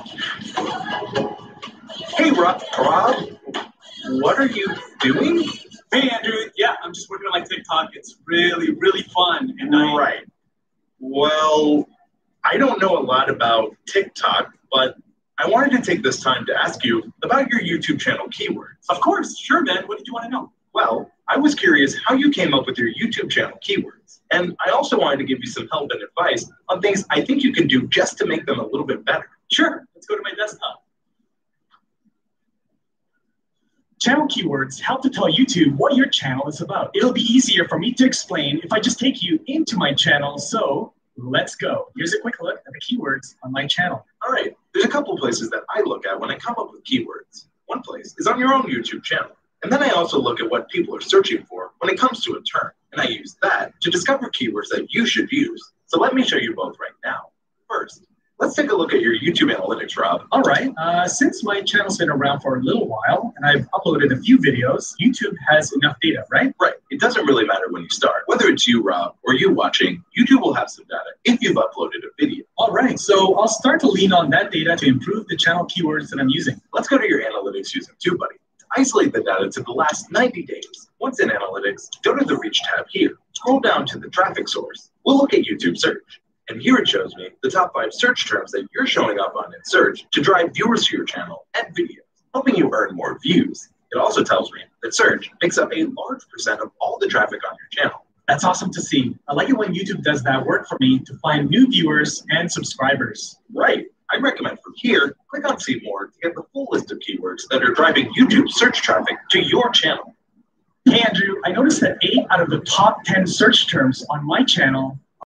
Hey, Rob. Rob, what are you doing? Hey, Andrew. Yeah, I'm just working on my TikTok. It's really, really fun. And I... Right. Well, I don't know a lot about TikTok, but I wanted to take this time to ask you about your YouTube channel keywords. Of course. Sure, man. What did you want to know? Well, I was curious how you came up with your YouTube channel keywords. And I also wanted to give you some help and advice on things I think you can do just to make them a little bit better. Sure. Let's go to my desktop. Channel keywords help to tell YouTube what your channel is about. It'll be easier for me to explain if I just take you into my channel. So let's go. Here's a quick look at the keywords on my channel. All right. There's a couple places that I look at when I come up with keywords. One place is on your own YouTube channel. And then I also look at what people are searching for when it comes to a term. And I use that to discover keywords that you should use. So let me show you both right now. First, let's take a look at your YouTube analytics, Rob. All right. Uh, since my channel's been around for a little while and I've uploaded a few videos, YouTube has enough data, right? Right. It doesn't really matter when you start. Whether it's you, Rob, or you watching, YouTube will have some data if you've uploaded a video. All right. So I'll start to lean on that data to improve the channel keywords that I'm using. Let's go to your analytics using TubeBuddy. Isolate the data to the last ninety days. Once in analytics, go to the Reach tab here. Scroll down to the traffic source. We'll look at YouTube search. And here it shows me the top five search terms that you're showing up on in search to drive viewers to your channel and videos, helping you earn more views. It also tells me that search makes up a large percent of all the traffic on your channel. That's awesome to see. I like it when YouTube does that work for me to find new viewers and subscribers. Right. I recommend from here, click on See More to get the full list of keywords that are driving YouTube search traffic to your channel. Hey, Andrew, I noticed that eight out of the top ten search terms on my channel